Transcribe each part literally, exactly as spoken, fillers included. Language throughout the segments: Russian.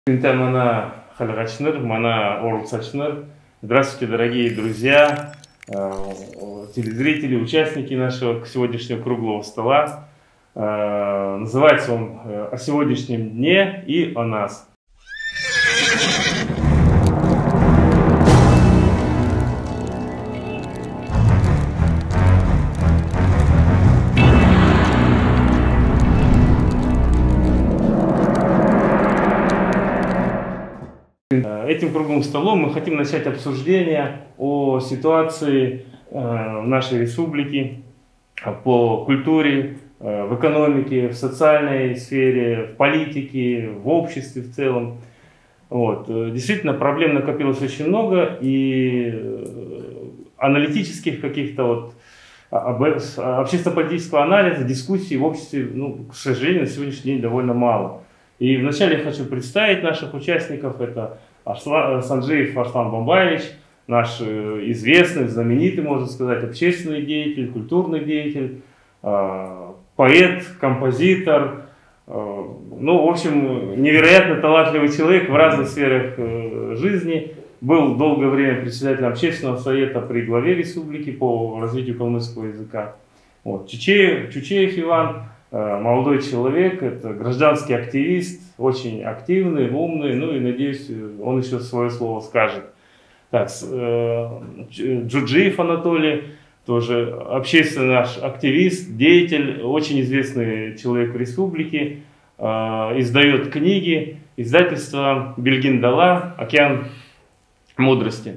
Мана Хальгачнер, Мана Орлсачнер. Здравствуйте, дорогие друзья, телезрители, участники нашего сегодняшнего круглого стола. Называется он «О сегодняшнем дне и о нас». Этим круглым столом мы хотим начать обсуждение о ситуации в нашей республике, по культуре, в экономике, в социальной сфере, в политике, в обществе в целом. Вот. Действительно, проблем накопилось очень много, и аналитических каких-то вот общественно-политического анализа, дискуссий в обществе, ну, к сожалению, на сегодняшний день довольно мало. И вначале я хочу представить наших участников. Это Арслан, Санджиев Арслан Бамбаевич, наш известный, знаменитый, можно сказать, общественный деятель, культурный деятель, поэт, композитор, ну, в общем, невероятно талантливый человек в разных сферах жизни. Был долгое время председателем общественного совета при главе республики по развитию калмыцкого языка. Вот. Чучеев, Чучеев Иван, молодой человек, это гражданский активист, очень активный, умный, ну и, надеюсь, он еще свое слово скажет. Так, Джуджиев Анатолий, тоже общественный наш активист, деятель, очень известный человек в республике, издает книги, издательство Бельгин-Дала, «Океан мудрости».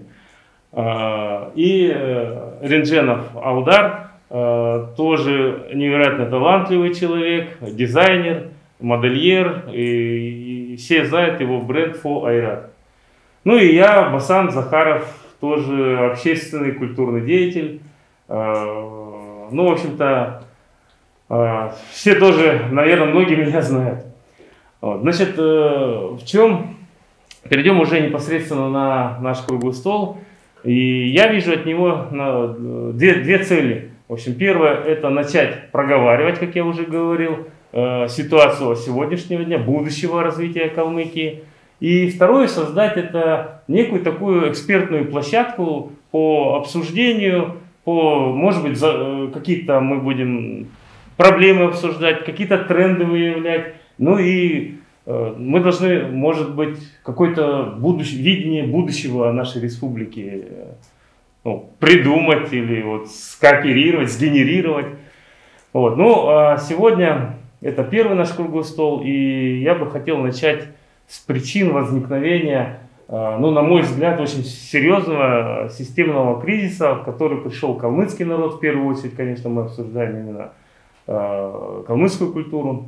И Рендженов Алдар, тоже невероятно талантливый человек, дизайнер, модельер, и, и все знают его бренд Фо Айрат. Ну и я, Басан Захаров, тоже общественный культурный деятель. Ну, в общем-то, все тоже, наверное, многие меня знают. Вот. Значит, в чем? Перейдем уже непосредственно на наш круглый стол. И я вижу от него две, две цели. В общем, первое – это начать проговаривать, как я уже говорил, э, ситуацию сегодняшнего дня, будущего развития Калмыкии. И второе – создать это некую такую экспертную площадку по обсуждению, по, может быть, э, какие-то мы будем проблемы обсуждать, какие-то тренды выявлять. Ну и э, мы должны, может быть, какое-то будущее, видение будущего нашей республики Ну, придумать или вот скооперировать, сгенерировать. Вот. Ну, а сегодня это первый наш круглый стол, и я бы хотел начать с причин возникновения, ну, на мой взгляд, очень серьезного системного кризиса, в который пришел калмыцкий народ. В первую очередь, конечно, мы обсуждаем именно калмыцкую культуру.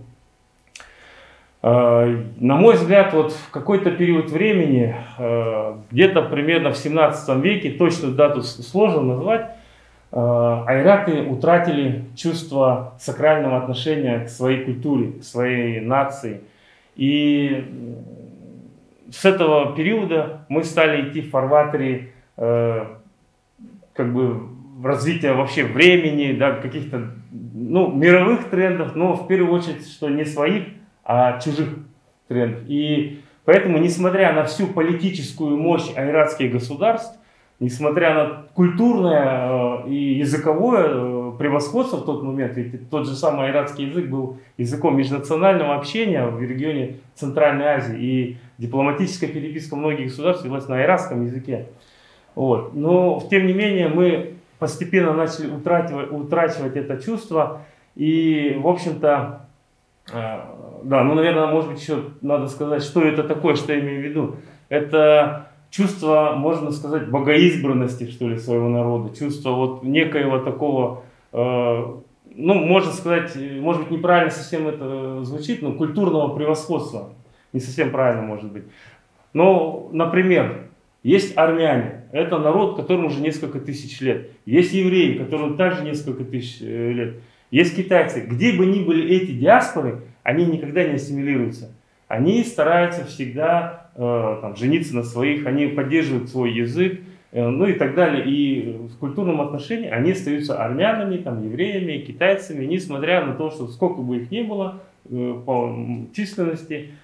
На мой взгляд, вот в какой-то период времени, где-то примерно в семнадцатом веке, точную дату сложно назвать, айраты утратили чувство сакрального отношения к своей культуре, к своей нации. И с этого периода мы стали идти в фарватере как бы развития вообще времени, да, каких-то, ну, мировых трендов, но в первую очередь, что не своих, а чужих трендов. И поэтому, несмотря на всю политическую мощь айратских государств, несмотря на культурное и языковое превосходство в тот момент, ведь тот же самый айратский язык был языком межнационального общения в регионе Центральной Азии, и дипломатическая переписка многих государств велась на айратском языке. Вот. Но, тем не менее, мы постепенно начали утрачивать, утрачивать это чувство, и, в общем-то, да, ну, наверное, может быть, еще надо сказать, что это такое, что я имею в виду. Это чувство, можно сказать, богоизбранности, что ли, своего народа, чувство вот некоего такого, э, ну, можно сказать, может быть, неправильно совсем это звучит, но культурного превосходства. Не совсем правильно, может быть. Но, например, есть армяне, это народ, которому уже несколько тысяч лет. Есть евреи, которым также несколько тысяч лет. Есть китайцы. Где бы ни были эти диаспоры, они никогда не ассимилируются. Они стараются всегда э, там, жениться на своих, они поддерживают свой язык, э, ну и так далее. И в культурном отношении они остаются армянами, там, евреями, китайцами, несмотря на то, что сколько бы их ни было э, по численности,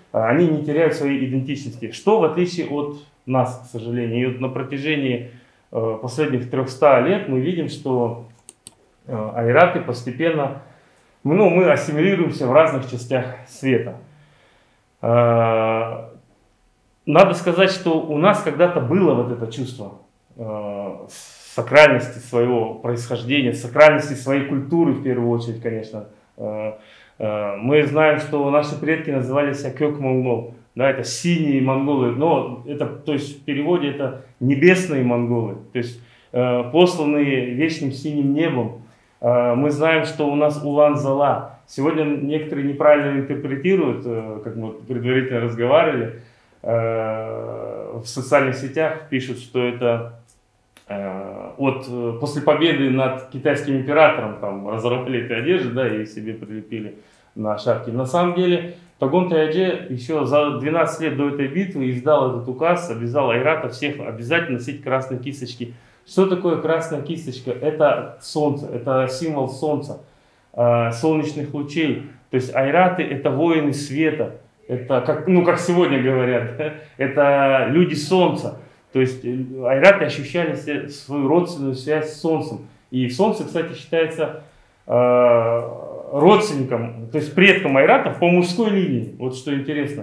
они не теряют своей идентичности. Что в отличие от нас, к сожалению. И вот на протяжении последних трёхсот лет мы видим, что айраты постепенно, ну, мы ассимилируемся в разных частях света. Надо сказать, что у нас когда-то было вот это чувство сакральности своего происхождения, сакральности своей культуры, в первую очередь, конечно. Мы знаем, что наши предки назывались акёк-монгол, да, это синие монголы, но это, то есть в переводе это небесные монголы, то есть посланные вечным синим небом. Мы знаем, что у нас Улан-Зала. Сегодня некоторые неправильно интерпретируют, как мы предварительно разговаривали, в социальных сетях пишут, что это от, после победы над китайским императором там разорвали эти одежды, да, и себе прилепили на шапки. На самом деле Тогон Тайадже еще за двенадцать лет до этой битвы издал этот указ, обязал айратов всех обязательно носить красные кисточки. Что такое красная кисточка? Это солнце, это символ солнца, солнечных лучей. То есть айраты это воины света, это как, ну, как сегодня говорят, это люди солнца. То есть айраты ощущали свою родственную связь с солнцем. И солнце, кстати, считается э, родственником, то есть предком айратов по мужской линии. Вот что интересно.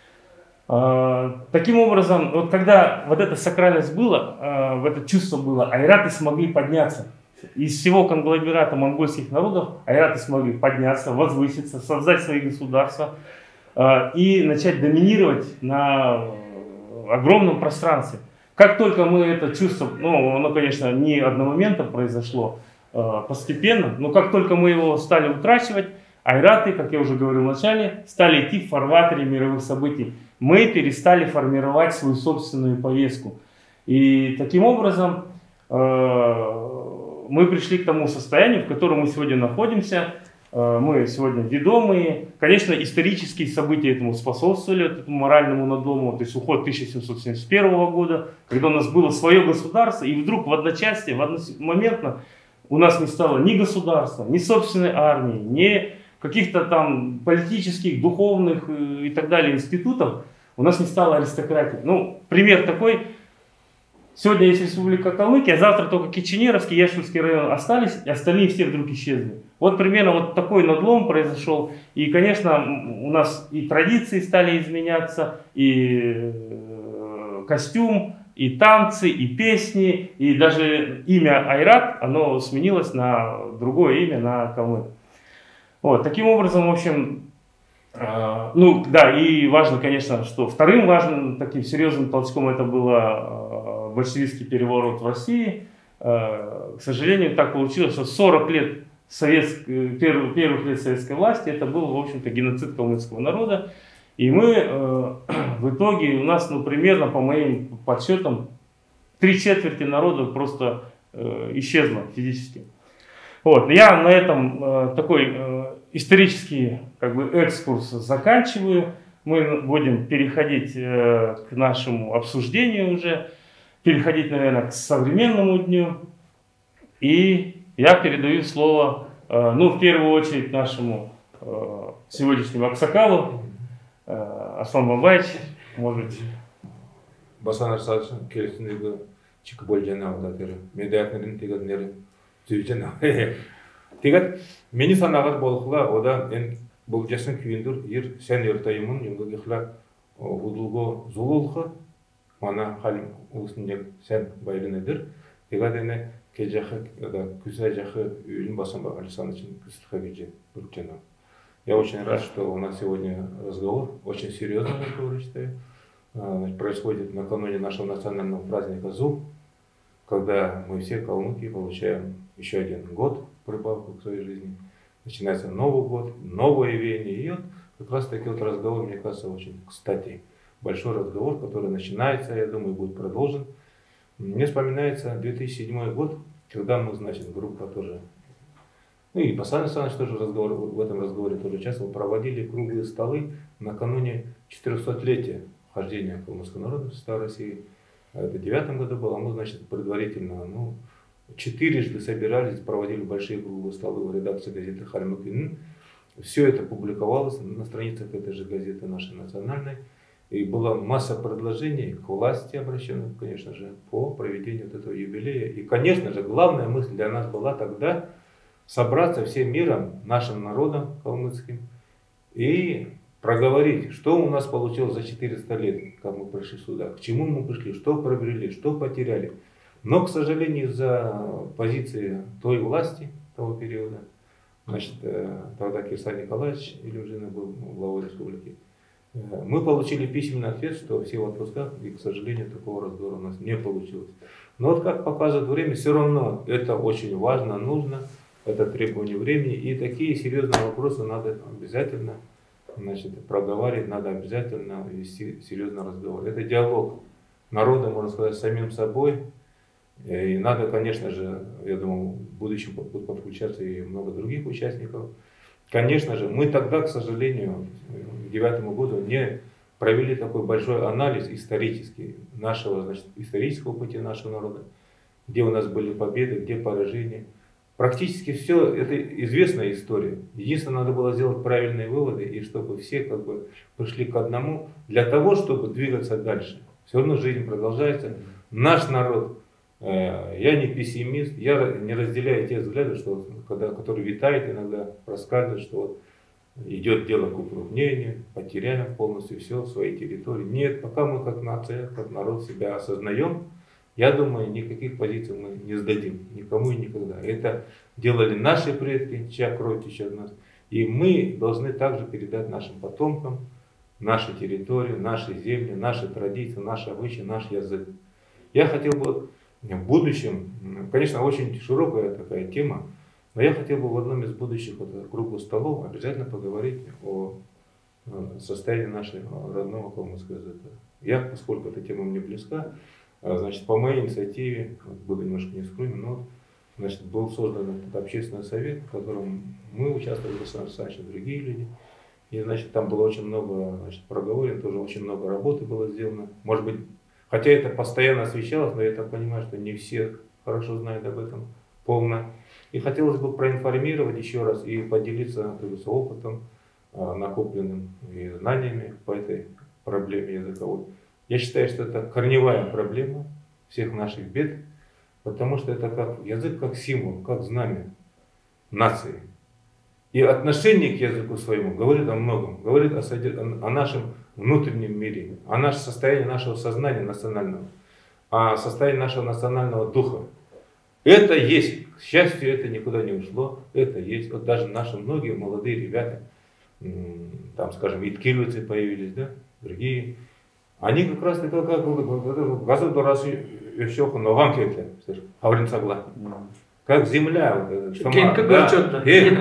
Э, таким образом, вот когда вот эта сакральность была, э, вот это чувство было, айраты смогли подняться. Из всего конгломерата монгольских народов айраты смогли подняться, возвыситься, создать свои государства э, и начать доминировать на огромном пространстве. Как только мы это чувство, ну, оно, конечно, не одномоментно произошло, э, постепенно, но как только мы его стали утрачивать, айраты, как я уже говорил в начале, стали идти в фарватере мировых событий. Мы перестали формировать свою собственную повестку. И таким образом э, мы пришли к тому состоянию, в котором мы сегодня находимся. Э, мы сегодня ведомые. Конечно, исторические события этому способствовали, этому моральному надлому. То есть уход тысяча семьсот семьдесят первого года, когда у нас было свое государство, и вдруг в одночасье, в одномоментно у нас не стало ни государства, ни собственной армии, ни каких-то там политических, духовных и так далее институтов. У нас не стало аристократии. Ну, пример такой. Сегодня есть Республика Калмыкия, а завтра только Киченеровский, Яшульский район остались, и остальные все вдруг исчезли. Вот примерно вот такой надлом произошел. И, конечно, у нас и традиции стали изменяться, и костюм, и танцы, и песни, и даже имя Айрат, оно сменилось на другое имя, на калмык. Вот, таким образом, в общем, э, ну да, и важно, конечно, что вторым важным таким серьезным толчком это было э, большевистский переворот в России. Э, к сожалению, так получилось, что сорок лет советск... первых, первых лет советской власти это был, в общем-то, геноцид калмыцкого народа. И мы э, в итоге, у нас, ну, примерно, по моим подсчетам, три четверти народа просто э, исчезло физически. Вот, я на этом э, такой э, исторический, как бы, экскурс заканчиваю. Мы будем переходить э, к нашему обсуждению уже, переходить, наверное, к современному дню. И я передаю слово, э, ну, в первую очередь, нашему э, сегодняшнему аксакалу, э, Аслан Бабаевич, может быть. Басанар Садшин, Керсинрига, Чикабольджана, Владимир, Медиатнерин, Тигаднерин. Тегат мени санагар болхла ода эн бул жасын күйүндүр ир сен ертайымын юнгагихла удулго зулулха мана халим улусунде сен байлынедир тегат эне кежахы да күсэ жахы үйүн басамба Александрович кыстыха кеже бурчена. Я очень рад, что у нас сегодня разговор, очень серьезный разговор, считаю, происходит накануне нашего национального праздника Зул, когда мы все калмыки получаем еще один год прибавку к своей жизни. Начинается Новый год, новое веяние. И вот как раз таки вот разговор, мне кажется, очень кстати. Большой разговор, который начинается, я думаю, будет продолжен. Мне вспоминается две тысячи седьмой год, когда мы, значит, группа тоже, ну и Басан Александрович тоже разговор, в этом разговоре тоже участвовал, проводили круглые столы накануне четырехсотлетия вхождения калмыцкого народа в состав России. Это в девятом году было, а мы, значит, предварительно, ну, четырежды собирались, проводили большие круглые столы в редакции газеты «Хальмыкин». Все это публиковалось на страницах этой же газеты нашей национальной. И была масса предложений к власти, обращенных, конечно же, по проведению вот этого юбилея. И, конечно же, главная мысль для нас была тогда собраться всем миром, нашим народом калмыцким, и проговорить, что у нас получилось за четыреста лет, как мы пришли сюда, к чему мы пришли, что приобрели, что потеряли. Но, к сожалению, из-за позиции той власти того периода, значит, тогда Кирсан Николаевич Илюмжина был главой республики, мы получили письменный ответ, что все в отпусках, и, к сожалению, такого разговора у нас не получилось. Но вот как показывает время, все равно это очень важно, нужно, это требование времени, и такие серьезные вопросы надо обязательно, значит, проговаривать, надо обязательно вести серьезный разговор. Это диалог народа, можно сказать, с самим собой. И надо, конечно же, я думаю, в будущем будут подключаться и много других участников. Конечно же, мы тогда, к сожалению, к девятому году не провели такой большой анализ исторический нашего, значит, исторического пути нашего народа, где у нас были победы, где поражения. Практически все это известная история. Единственное, надо было сделать правильные выводы, и чтобы все как бы пришли к одному, для того, чтобы двигаться дальше. Все равно жизнь продолжается. Наш народ, э, я не пессимист, я не разделяю те взгляды, что, когда, которые витают иногда, рассказывают, что вот идет дело к укрупнению, потеряем полностью все, свои территории. Нет, пока мы как нация, как народ себя осознаем, я думаю, никаких позиций мы не сдадим никому и никогда. Это делали наши предки, чья кровь течет в нас. И мы должны также передать нашим потомкам наши территории, наши земли, наши традиции, наши обычаи, наш язык. Я хотел бы в будущем, конечно, очень широкая такая тема, но я хотел бы в одном из будущих вот, круглых столов обязательно поговорить о состоянии нашего родного калмыцкого языка. Я, поскольку эта тема мне близка, значит, по моей инициативе, буду немножко не скромен, но значит, был создан этот общественный совет, в котором мы участвовали, Александр Александрович, и другие люди. И, значит, там было очень много, значит, проговорено, тоже очень много работы было сделано. Может быть, хотя это постоянно освещалось, но я так понимаю, что не все хорошо знают об этом полно. И хотелось бы проинформировать еще раз и поделиться, как говорится, опытом, накопленным и знаниями по этой проблеме языковой. Я считаю, что это корневая проблема всех наших бед, потому что это как язык, как символ, как знамя нации. И отношение к языку своему говорит о многом, говорит о, о нашем внутреннем мире, о нашем состоянии нашего сознания национального, о состоянии нашего национального духа. Это есть, к счастью, это никуда не ушло, это есть. Вот даже наши многие молодые ребята, там, скажем, иткиловцы появились, да, другие. Они как раз таки как газу дорасы еще на вам кете, говорим согласен. Как земля, сама,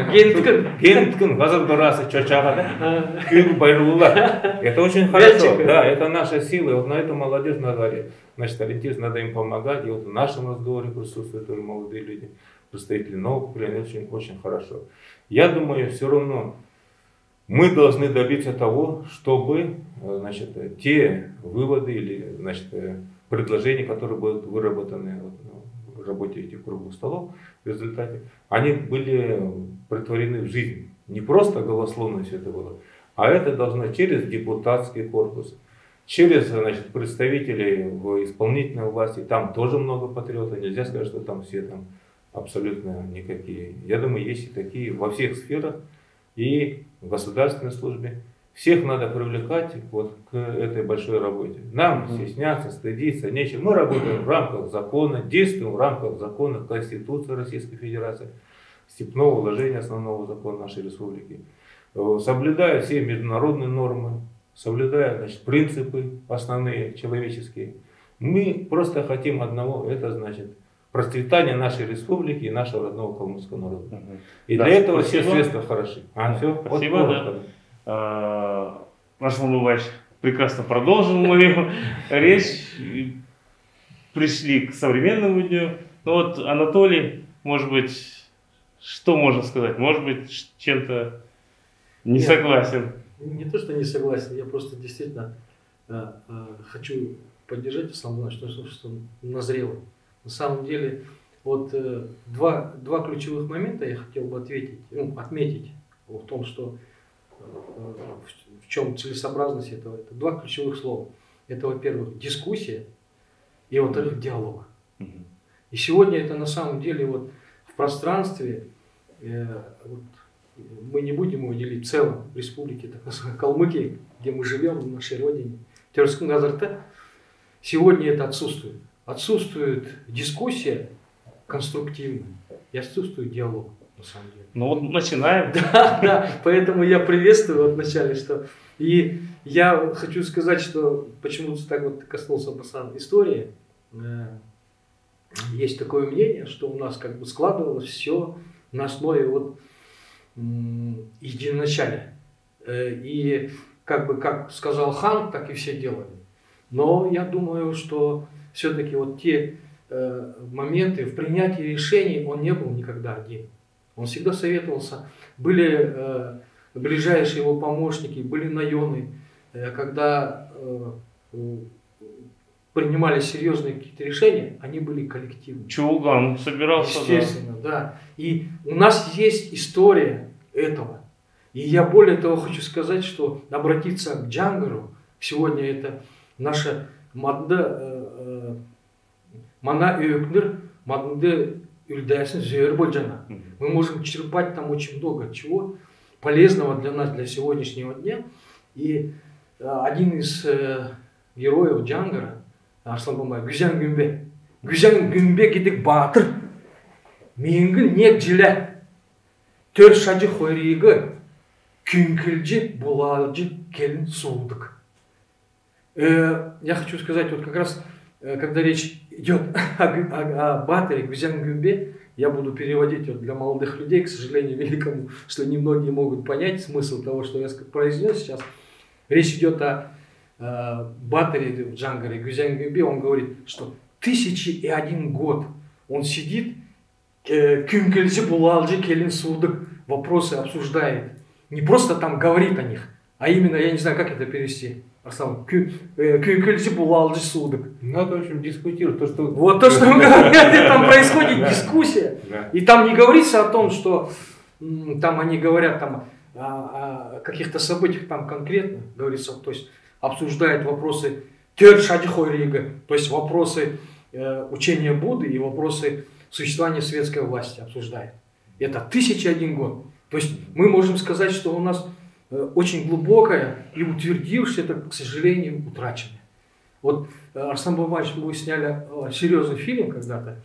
генткин, газу дорасы чачага, да, кюк байлула. Это очень хорошо, да, это наша сила, и вот на эту молодежь надо, значит, ориентироваться, надо им помогать, и вот в нашем разговоре присутствуют тоже молодые люди, представители нового поколения, очень, очень хорошо. Я думаю, все равно мы должны добиться того, чтобы, значит, те выводы или, значит, предложения, которые будут выработаны в работе этих круглых столов, в результате, они были претворены в жизнь. Не просто голословно все это было, а это должно через депутатский корпус, через, значит, представителей в исполнительной власти. Там тоже много патриотов, нельзя сказать, что там все там абсолютно никакие. Я думаю, есть и такие во всех сферах. И в государственной службе. Всех надо привлекать вот к этой большой работе. Нам стесняться, стыдиться, нечего. Мы работаем в рамках закона, действуем в рамках закона Конституции Российской Федерации, степного уложения основного закона нашей республики. Соблюдая все международные нормы, соблюдая, значит, принципы основные человеческие. Мы просто хотим одного, это значит процветание нашей республики и нашего родного калмыцкого народа. И да, для этого спасибо. Все средства хороши. А, все? Спасибо, вот, да. А, наш Муллувач прекрасно продолжил мою речь. Пришли к современному дню. Ну вот, Анатолий, может быть, что можно сказать? Может быть, чем-то не Нет, согласен? Не то, что не согласен, я просто действительно э, э, хочу поддержать основное, что, что назрело. На самом деле, вот э, два, два ключевых момента я хотел бы ответить, ну, отметить в том, что в чем целесообразность этого. Это два ключевых слова. Это, во-первых, дискуссия и, во-вторых, диалог. И сегодня это на самом деле вот в пространстве, э, вот, мы не будем его делить в целом в республике, так называемой Калмыкии, где мы живем, в нашей родине, Терском Газарте, сегодня это отсутствует. Отсутствует дискуссия конструктивная и отсутствует диалог, на самом деле. Ну вот начинаем. Да, да, поэтому я приветствую вот вначале, что... И я хочу сказать, что почему-то так вот коснулся Басан истории. Есть такое мнение, что у нас как бы складывалось все на основе вот единоначалия. И как бы, как сказал хан, так и все делали. Но я думаю, что все-таки вот те э, моменты в принятии решений он не был никогда один. Он всегда советовался. Были э, ближайшие его помощники, были наёны, э, когда э, принимали серьезные какие-то решения, они были коллективными. Чулган собирался. Естественно, да. да. И у нас есть история этого. И я более того хочу сказать, что обратиться к Джангару, сегодня это наша Мадда Мана Юкнер, Мадда Юльдайсен Зюербоджана. Мы можем черпать там очень много чего полезного для нас, для сегодняшнего дня. И один из героев Джангара, Арслан Бабай, Гүзян Гүмбе. Гүзян Гүмбе гидик батыр. Менгі нек жиля. Төр шаджи хойригі. Күнкілжі булалжи келін суудық. Я хочу сказать, вот как раз, когда речь идет о, о, о батыре Гүзян Гүмбе, я буду переводить вот для молодых людей, к сожалению, великому, что немногие могут понять смысл того, что я произнес сейчас. Речь идет о батыре в Джангаре Гүзян Гүмбе, он говорит, что тысячи и один год он сидит, күнкелжи булалжи келин судык, вопросы обсуждает. Не просто там говорит о них, а именно, я не знаю, как это перевести. Арслан, күнкелжи булалжи судык. Ну, это, в общем, дискутирует. То, что... Вот то, что он говорит, там происходит дискуссия. И там не говорится о том, что там они говорят там, о, о каких-то событиях там конкретно, говорится, то есть обсуждают вопросы тёр шадихойрига, то есть вопросы э, учения Будды и вопросы существования светской власти обсуждают. Это тысяча один год. То есть мы можем сказать, что у нас э, очень глубокое и утвердившееся, это, к сожалению, утраченное. Вот э, Арслан Бабаевич, мы сняли э, серьезный фильм когда-то,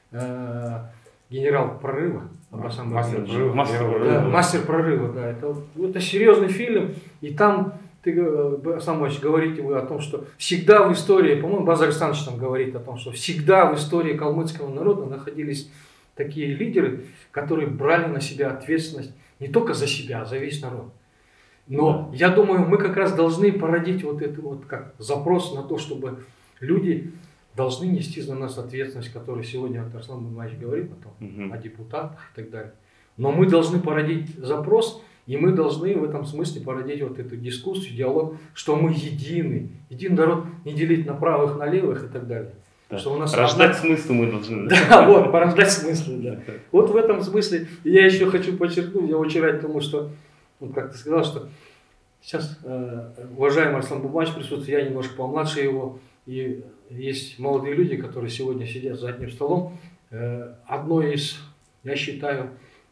э, «Генерал прорыва». Мастер прорыва. Мастер прорыва. Да, «Мастер прорыва», да. Это, это серьезный фильм, и там ты, Арслан говорите вы о том, что всегда в истории, по-моему, Базар Александрович там говорит о том, что всегда в истории калмыцкого народа находились такие лидеры, которые брали на себя ответственность не только за себя, а за весь народ. Но я думаю, мы как раз должны породить вот этот вот как запрос на то, чтобы люди должны нести за нас ответственность, которую сегодня Арслан Бабаевич говорит о том, угу. о депутатах и так далее. Но мы должны породить запрос. И мы должны в этом смысле породить вот эту дискуссию, диалог, что мы едины. Единый народ не делить на правых, на левых и так далее. Да. Что у нас рождать одна... смыслы мы должны. Да, вот, порождать смыслы, да. Вот в этом смысле я еще хочу подчеркнуть, я очень рад тому, что, вот как ты сказал, что сейчас э, уважаемый Арслан Бабаевич присутствует, я немножко помладше его, и есть молодые люди, которые сегодня сидят за одним столом. Э, одно из, я считаю,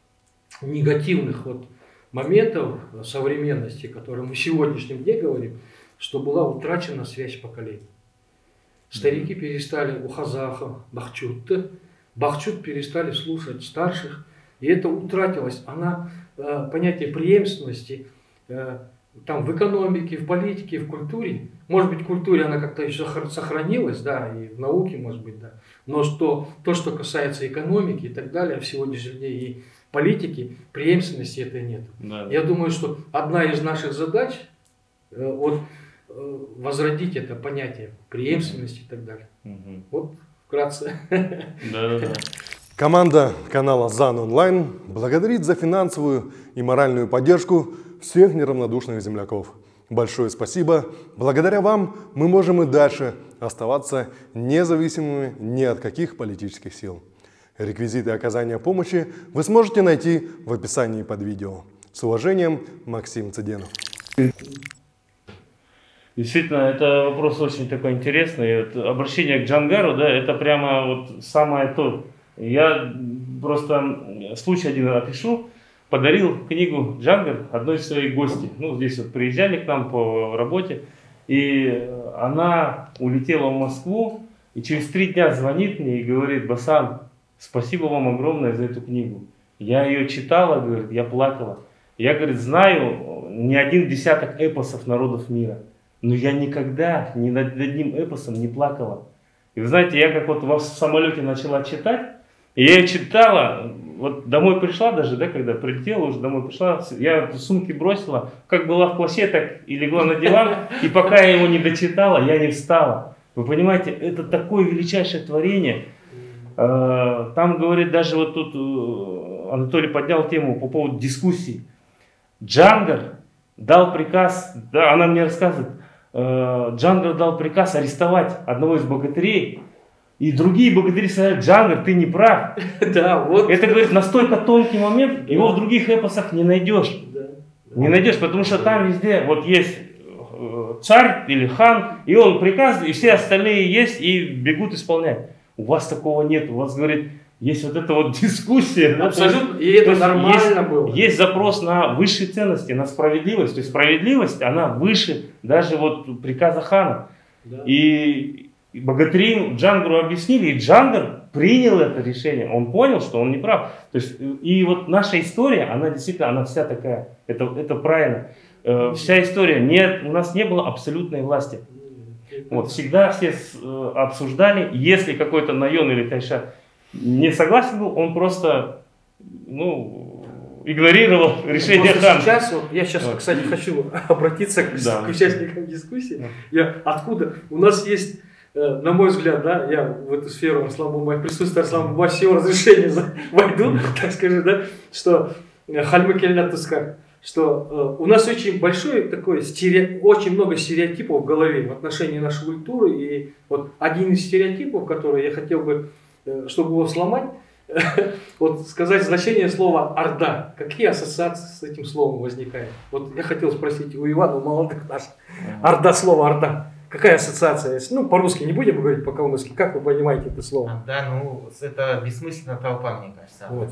негативных вот моментов современности, о котором мы в сегодняшнем дне говорим, что была утрачена связь поколений. Старики перестали у Хазаха, Бахчутта, Бахчут перестали слушать старших, и это утратилось. Она, э, понятие преемственности э, там в экономике, в политике, в культуре, может быть, в культуре она как-то еще сохранилась, да, и в науке, может быть, да, но что, то, что касается экономики и так далее, в сегодняшнем дне и политики, преемственности этой нет. Да, да. Я думаю, что одна из наших задач э, вот, э, возродить это понятие преемственности и так далее. Угу. Вот вкратце. Да, да, да. Команда канала ЗАН Онлайн благодарит за финансовую и моральную поддержку всех неравнодушных земляков. Большое спасибо. Благодаря вам мы можем и дальше оставаться независимыми ни от каких политических сил. Реквизиты оказания помощи вы сможете найти в описании под видео. С уважением, Максим Цыденов. Действительно, это вопрос очень такой интересный. Вот обращение к Джангару, да, это прямо вот самое то. Я просто случай один опишу. Подарил книгу Джангар одной из своих гостей. Ну, здесь вот приезжали к нам по работе. И она улетела в Москву. И через три дня звонит мне и говорит: Басан, спасибо вам огромное за эту книгу. Я ее читала, говорит, я плакала. Я, говорит, знаю не один десяток эпосов народов мира. Но я никогда ни над одним эпосом не плакала. И вы знаете, я как вот в самолете начала читать, и я ее читала, вот домой пришла даже, да, когда прилетела, уже домой пришла, я сумки бросила, как была в плаще, так и легла на диван, и пока я его не дочитала, я не встала. Вы понимаете, это такое величайшее творение. Там, говорит, даже вот тут Анатолий поднял тему по поводу дискуссий. Джангар дал приказ, да, она мне рассказывает, Джангар дал приказ арестовать одного из богатырей, и другие богатыри сказали: Джангар, ты не прав. Да, вот. Это, говорит, настолько тонкий момент, его в других эпосах не найдешь. Не найдешь, потому что там везде вот есть царь или хан, и он приказывает, и все остальные есть и бегут исполнять. У вас такого нет, у вас, говорит, есть вот эта вот дискуссия. Абсолютно, и это нормально есть, было. Есть запрос на высшие ценности, на справедливость. То есть справедливость, она выше даже вот приказа хана. Да. И богатыри Джангару объяснили, и Джангар принял это решение. Он понял, что он не прав. То есть, и вот наша история, она действительно, она вся такая. Это, это правильно. Э, вся история. Нет, у нас не было абсолютной власти. Вот, всегда все э, обсуждали, если какой-то Найон или Тайша не согласен был, он просто, ну, игнорировал решение хана. Сейчас, вот, я сейчас, вот. Кстати, хочу обратиться к, да. к участникам дискуссии. Да. Я откуда? У нас есть, э, на мой взгляд, да, я в эту сферу Арслан Бумай, присутствие Арслана Бумай, с его разрешения войду, так скажем, да, что Хальмы Кельнат Тускар, что э, у нас очень большой такой, стере... очень много стереотипов в голове в отношении нашей культуры. И вот один из стереотипов, который я хотел бы, э, чтобы его сломать, вот сказать значение слова «орда». Какие ассоциации с этим словом возникают? Вот я хотел спросить у Ивана, у молодых наших. Орда, слово «орда». Какая ассоциация есть? Ну, по-русски не будем говорить, по-калмыцки. Как вы понимаете это слово? Да, ну, это бессмысленная толпа, мне кажется. Вот.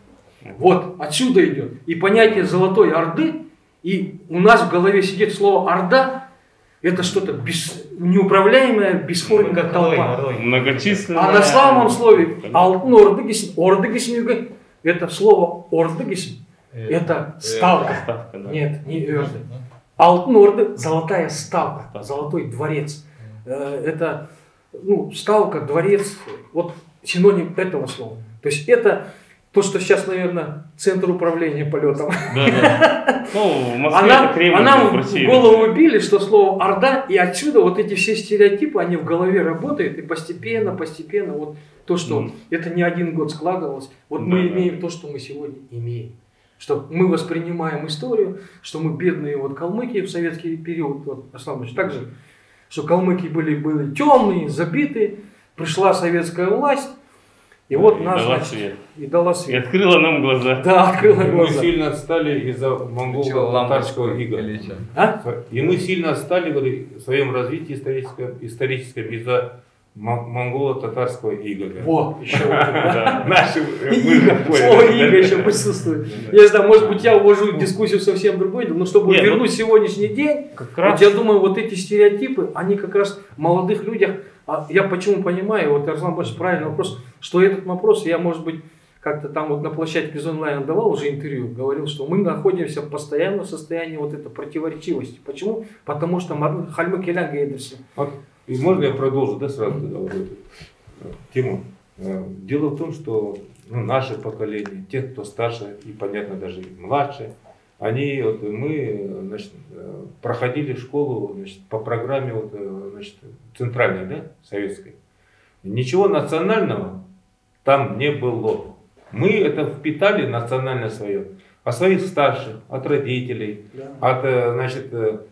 Вот отсюда идет. И понятие золотой орды, и у нас в голове сидит слово орда, это что-то без, неуправляемая, бесформенная толпа. Многочисленная. А на славном слове алтын ордыгисин, ордыгисин, это слово ордыгисин, это ставка. Ставка, да. Нет, не орды. Алтын орды, золотая ставка, золотой дворец. Это, ну, ставка, дворец, вот синоним этого слова. То есть это то, что сейчас, наверное, центр управления полетом. Да, да. Ну, в Москве это Кремль, а нам в голову били, что слово «орда», и отсюда вот эти все стереотипы, они в голове работают, и постепенно, постепенно, вот то, что mm. это не один год складывалось, вот да, мы да. имеем то, что мы сегодня имеем. Что мы воспринимаем историю, что мы бедные вот калмыки в советский период, вот, Аслан, также, что калмыки были, были темные, забитые, пришла советская власть, и вот и нас, дала значит, свет. И дала свет. И открыла нам глаза. Да, открыла и глаза. Мы сильно отстали из-за монголо-татарского ига. А? И мы сильно отстали в своем развитии историческом, историческом из-за монголо-татарского ига. Во, еще Наши слово иго еще присутствует. Я не знаю, может быть, я увожу дискуссию совсем другой, но чтобы вернуть сегодняшний день, я думаю, вот эти стереотипы, они как раз в молодых людях. А я почему понимаю, вот Арслан больше правильный вопрос, что этот вопрос, я, может быть, как-то там вот на площадке Зонлайн давал уже интервью, говорил, что мы находимся в постоянном состоянии вот этой противоречивости. Почему? Потому что Хальмы Келян Гейдерси. И можно я продолжу, да, сразу вот эту тему? Дело в том, что ну, наше поколение, те, кто старше и, понятно, даже и младше, они, вот, мы, значит, проходили школу, значит, по программе, вот, значит, центральной, да, советской. Ничего национального там не было. Мы это впитали национальное свое, от своих старших, от родителей, да. от, значит,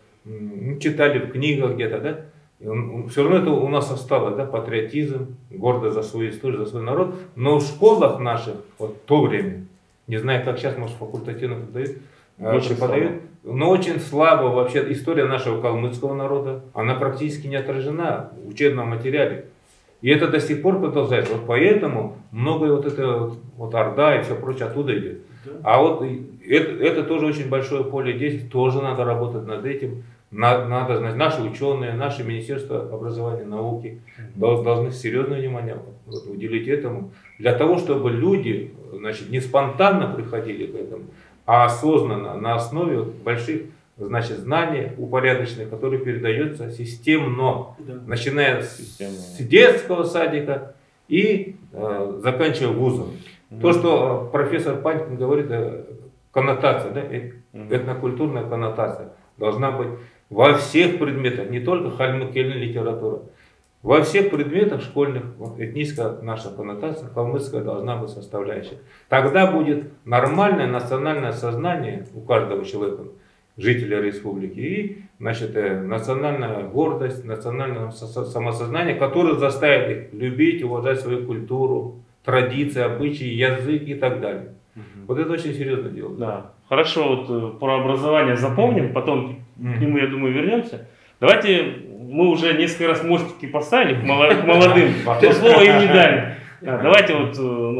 читали в книгах где-то, да. Все равно это у нас осталось, да, патриотизм, гордость за свою историю, за свой народ. Но в школах наших, вот в то время, не знаю, как сейчас, может, факультативно дают, Очень преподают. Но очень слабо вообще история нашего калмыцкого народа. Она практически не отражена в учебном материале. И это до сих пор продолжается. Вот поэтому многое вот это вот, вот Орда и все прочее оттуда идет. А вот это, это тоже очень большое поле действий. Тоже надо работать над этим. Надо, надо знать, наши ученые, наше Министерство образования и науки должны, должны серьезное внимание вот, уделить этому. Для того, чтобы люди, значит, не спонтанно приходили к этому, а осознанно, на основе вот больших, значит, знаний упорядоченных, которые передаются системно, да. начиная системно. с детского садика и э, заканчивая вузом. Mm-hmm. То, что профессор Панькин говорит, э, коннотация, да, э, mm-hmm. этнокультурная коннотация должна быть во всех предметах, не только хальмыкельная литература. Во всех предметах школьных вот, этническая наша коннотация, калмыцкая должна быть составляющей. Тогда будет нормальное национальное сознание у каждого человека, жителя республики, и значит, национальная гордость, национальное самосознание, которое заставит их любить, уважать свою культуру, традиции, обычаи, язык и так далее. Угу. Вот это очень серьезное дело. Да. Хорошо, вот про образование запомним, потом угу. к нему, я думаю, вернемся. Давайте... Мы уже несколько раз мостики поставили к молодым, но слова им не дали. Давайте вот,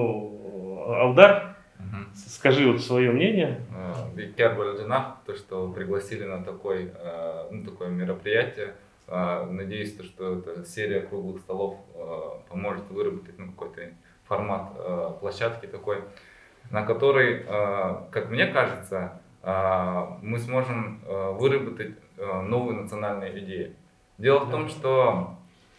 ну, Алдар, скажи вот свое мнение. Бекер Баладжинах, то, что пригласили на такой, ну, такое мероприятие. Надеюсь, то, что эта серия круглых столов поможет выработать ну, какой-то формат площадки такой, на которой, как мне кажется, мы сможем выработать новые национальные идеи. Дело в том, что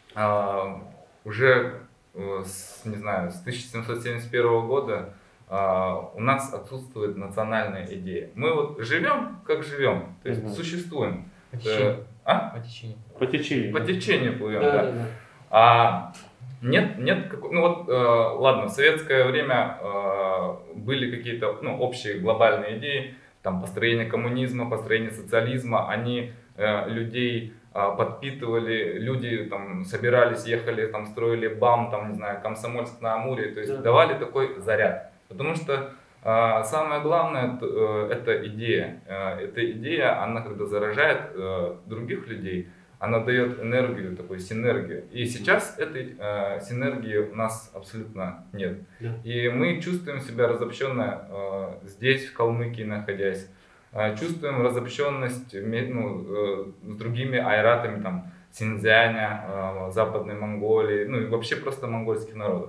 э, уже э, с, не знаю, с тысяча семьсот семьдесят первого года э, у нас отсутствует национальная идея. Мы вот живем, как живем, то есть угу. существуем. По течению. А? По течению. По течению. По течению плывем, да. да. да, да. А нет, нет, ну вот, э, ладно, в советское время э, были какие-то ну, общие глобальные идеи, там построение коммунизма, построение социализма, они э, людей подпитывали, люди там собирались, ехали, там строили БАМ, там, не знаю, Комсомольск на Амуре, то есть да. давали такой заряд. Потому что э, самое главное э, это идея. Э, эта идея, она когда заражает э, других людей, она дает энергию, такую синергию. И сейчас этой э, синергии у нас абсолютно нет. Да. И мы чувствуем себя разобщенно э, здесь, в Калмыкии находясь. Чувствуем разобщенность ну, с другими айратами, там, Синьцзяня, Западной Монголии, ну и вообще просто монгольских народов.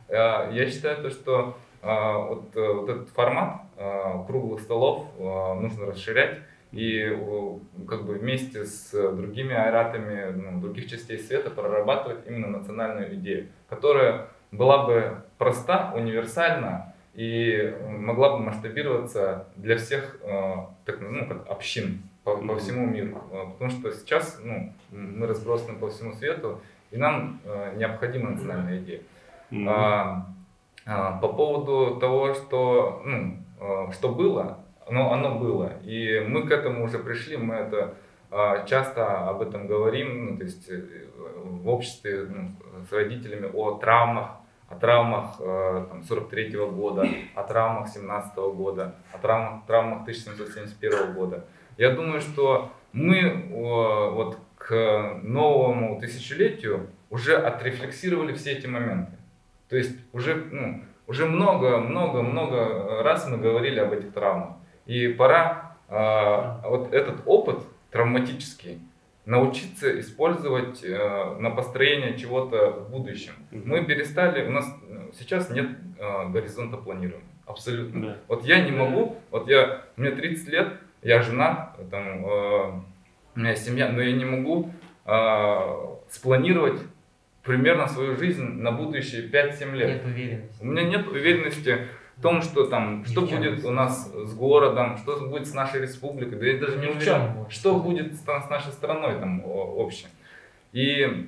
Я считаю, то, что вот, вот этот формат круглых столов нужно расширять и как бы вместе с другими айратами ну, других частей света прорабатывать именно национальную идею, которая была бы проста, универсальна, и могла бы масштабироваться для всех э, так, ну, как общин по, по всему миру. Потому что сейчас ну, мы разбросаны по всему свету, и нам э, необходима национальная идея. Mm-hmm. а, а, по поводу того, что, ну, э, что было, ну, оно было. И мы к этому уже пришли, мы это э, часто об этом говорим, ну, то есть э, в обществе ну, с родителями о травмах, о травмах э, сорок третьего года, о травмах семнадцатого года, о травмах, травмах тысяча семьсот семьдесят первого года. Я думаю, что мы э, вот к новому тысячелетию уже отрефлексировали все эти моменты. То есть уже, ну, уже много, много, много раз мы говорили об этих травмах. И пора э, вот этот опыт травматический научиться использовать э, на построение чего-то в будущем. Mm-hmm. Мы перестали, у нас сейчас нет э, горизонта планирования, абсолютно. Yeah. Вот я не могу, вот я, мне тридцать лет, я женат, там, э, у меня семья, но я не могу э, спланировать примерно свою жизнь на будущие пять-семь лет. Нет уверенности. У меня нет уверенности в том, что там, что будет у нас с городом, что будет с нашей республикой, да я даже не в чем, что будет с, с нашей страной там общем. И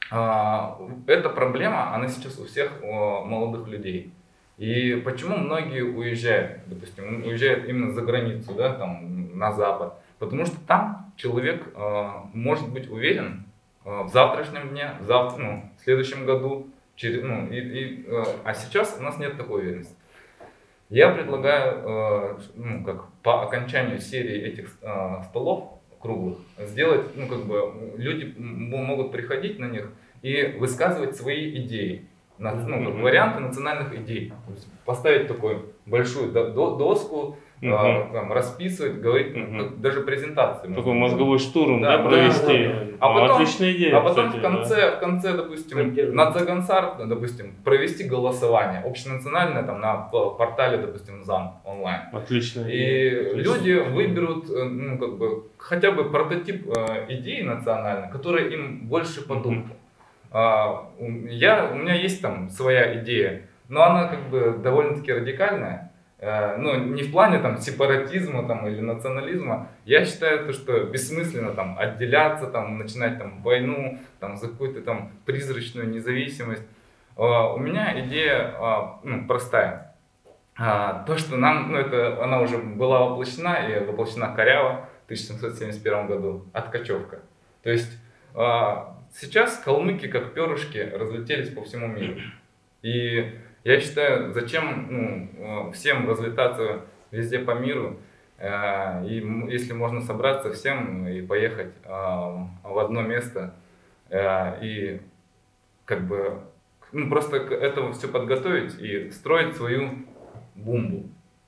а, эта проблема, она сейчас у всех у молодых людей. И почему многие уезжают, допустим, уезжают именно за границу, да, там, на Запад? Потому что там человек а, может быть уверен а, в завтрашнем дне, в, завтра, ну, в следующем году, через, ну, и, и, а сейчас у нас нет такой уверенности. Я предлагаю, ну, как по окончанию серии этих э, столов круглых сделать, ну как бы люди могут приходить на них и высказывать свои идеи, ну, как варианты национальных идей, поставить такую большую доску, Uh-huh. А, там, расписывать, говорить, uh-huh. даже презентации. Такой мозговой штурм, да, да, провести. Да, да. А, потом, отличная идея, а потом кстати, в конце, да. в конце, допустим, на Цагансар, допустим, провести голосование общенациональное там на портале, допустим, ЗАН онлайн. Отлично. И люди выберут, ну, как бы, хотя бы прототип э, идеи национальной, которая им больше по духу. Uh-huh. А, я, у меня есть там своя идея, но она как бы довольно-таки радикальная. Ну, не в плане там сепаратизма там, или национализма. Я считаю, то, что бессмысленно там отделяться, там, начинать там войну там, за какую-то там призрачную независимость. Uh, у меня идея uh, ну, простая. Uh, то, что нам, ну, это, она уже была воплощена и воплощена коряво в тысяча семьсот семьдесят первом году, откачевка. То есть uh, сейчас калмыки как перышки разлетелись по всему миру. И я считаю, зачем ну, всем разлетаться везде по миру, э, и если можно собраться всем и поехать э, в одно место э, и как бы ну, просто к этому все подготовить и строить свою бумбу.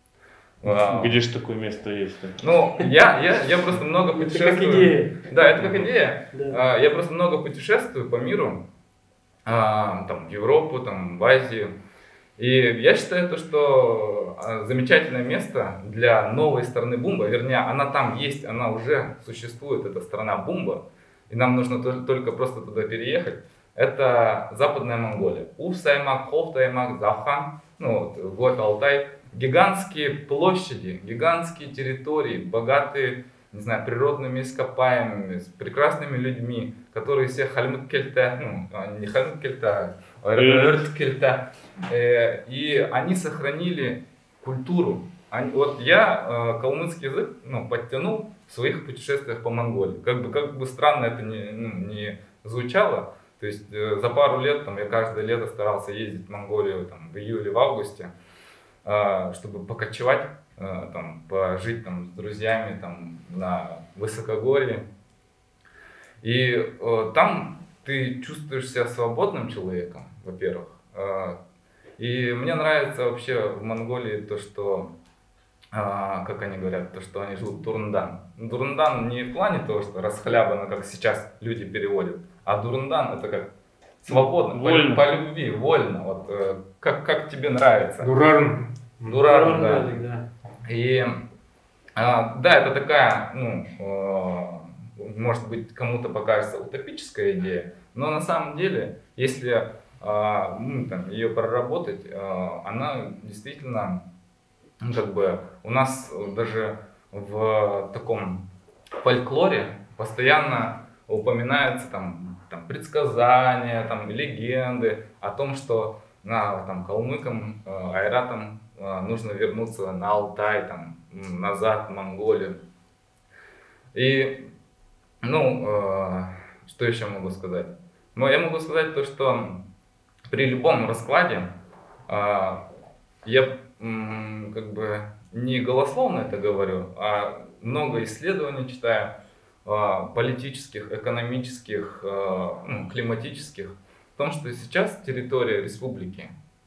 Где же такое место есть? Ну, я, я, я просто много путешествую. Это как идея. Да, это как идея. Да. Я просто много путешествую по миру, там, в Европу, там, в Азию. И я считаю, то, что замечательное место для новой страны Бумба, вернее, она там есть, она уже существует, эта страна Бумба, и нам нужно только просто туда переехать, это Западная Монголия. Уф-Саймак, Хоф-Таймак, Захан, ну, вот, город Алтай. Гигантские площади, гигантские территории, богатые, не знаю, природными ископаемыми, с прекрасными людьми, которые все хальмык-кельта, ну, не хальмык-кельта, а рырт-кельта. И они сохранили культуру. Они, вот я э, калмыцкий язык ну, подтянул в своих путешествиях по Монголии. Как бы, как бы странно это не, ну, не звучало. То есть э, за пару лет там, я каждое лето старался ездить в Монголию там, в июле, в августе, э, чтобы покочевать, э, там, пожить там, с друзьями там, на высокогорье. И э, там ты чувствуешь себя свободным человеком, во-первых. Э, И мне нравится вообще в Монголии то, что, а, как они говорят, то, что они живут дурндан. Дурндан не в плане того, что расхлябано, как сейчас люди переводят, а дурндан это как свободно, вольно. По, по любви, вольно, вот, как, как тебе нравится. Дурарн. Дурарн, да. да. И а, да, это такая, ну, а, может быть, кому-то покажется утопическая идея, но на самом деле, если Uh, ну, там, ее проработать, uh, она действительно, ну, как бы, у нас даже в таком фольклоре постоянно упоминаются там, там, предсказания, там, легенды о том, что на, там, калмыкам, uh, айратам uh, нужно вернуться на Алтай, там, назад в Монголию. И, ну, uh, что еще могу сказать? Ну, я могу сказать то, что при любом раскладе э, я м, как бы не голословно это говорю, а много исследований читаю э, политических, экономических, э, ну, климатических, в том, что сейчас территория республики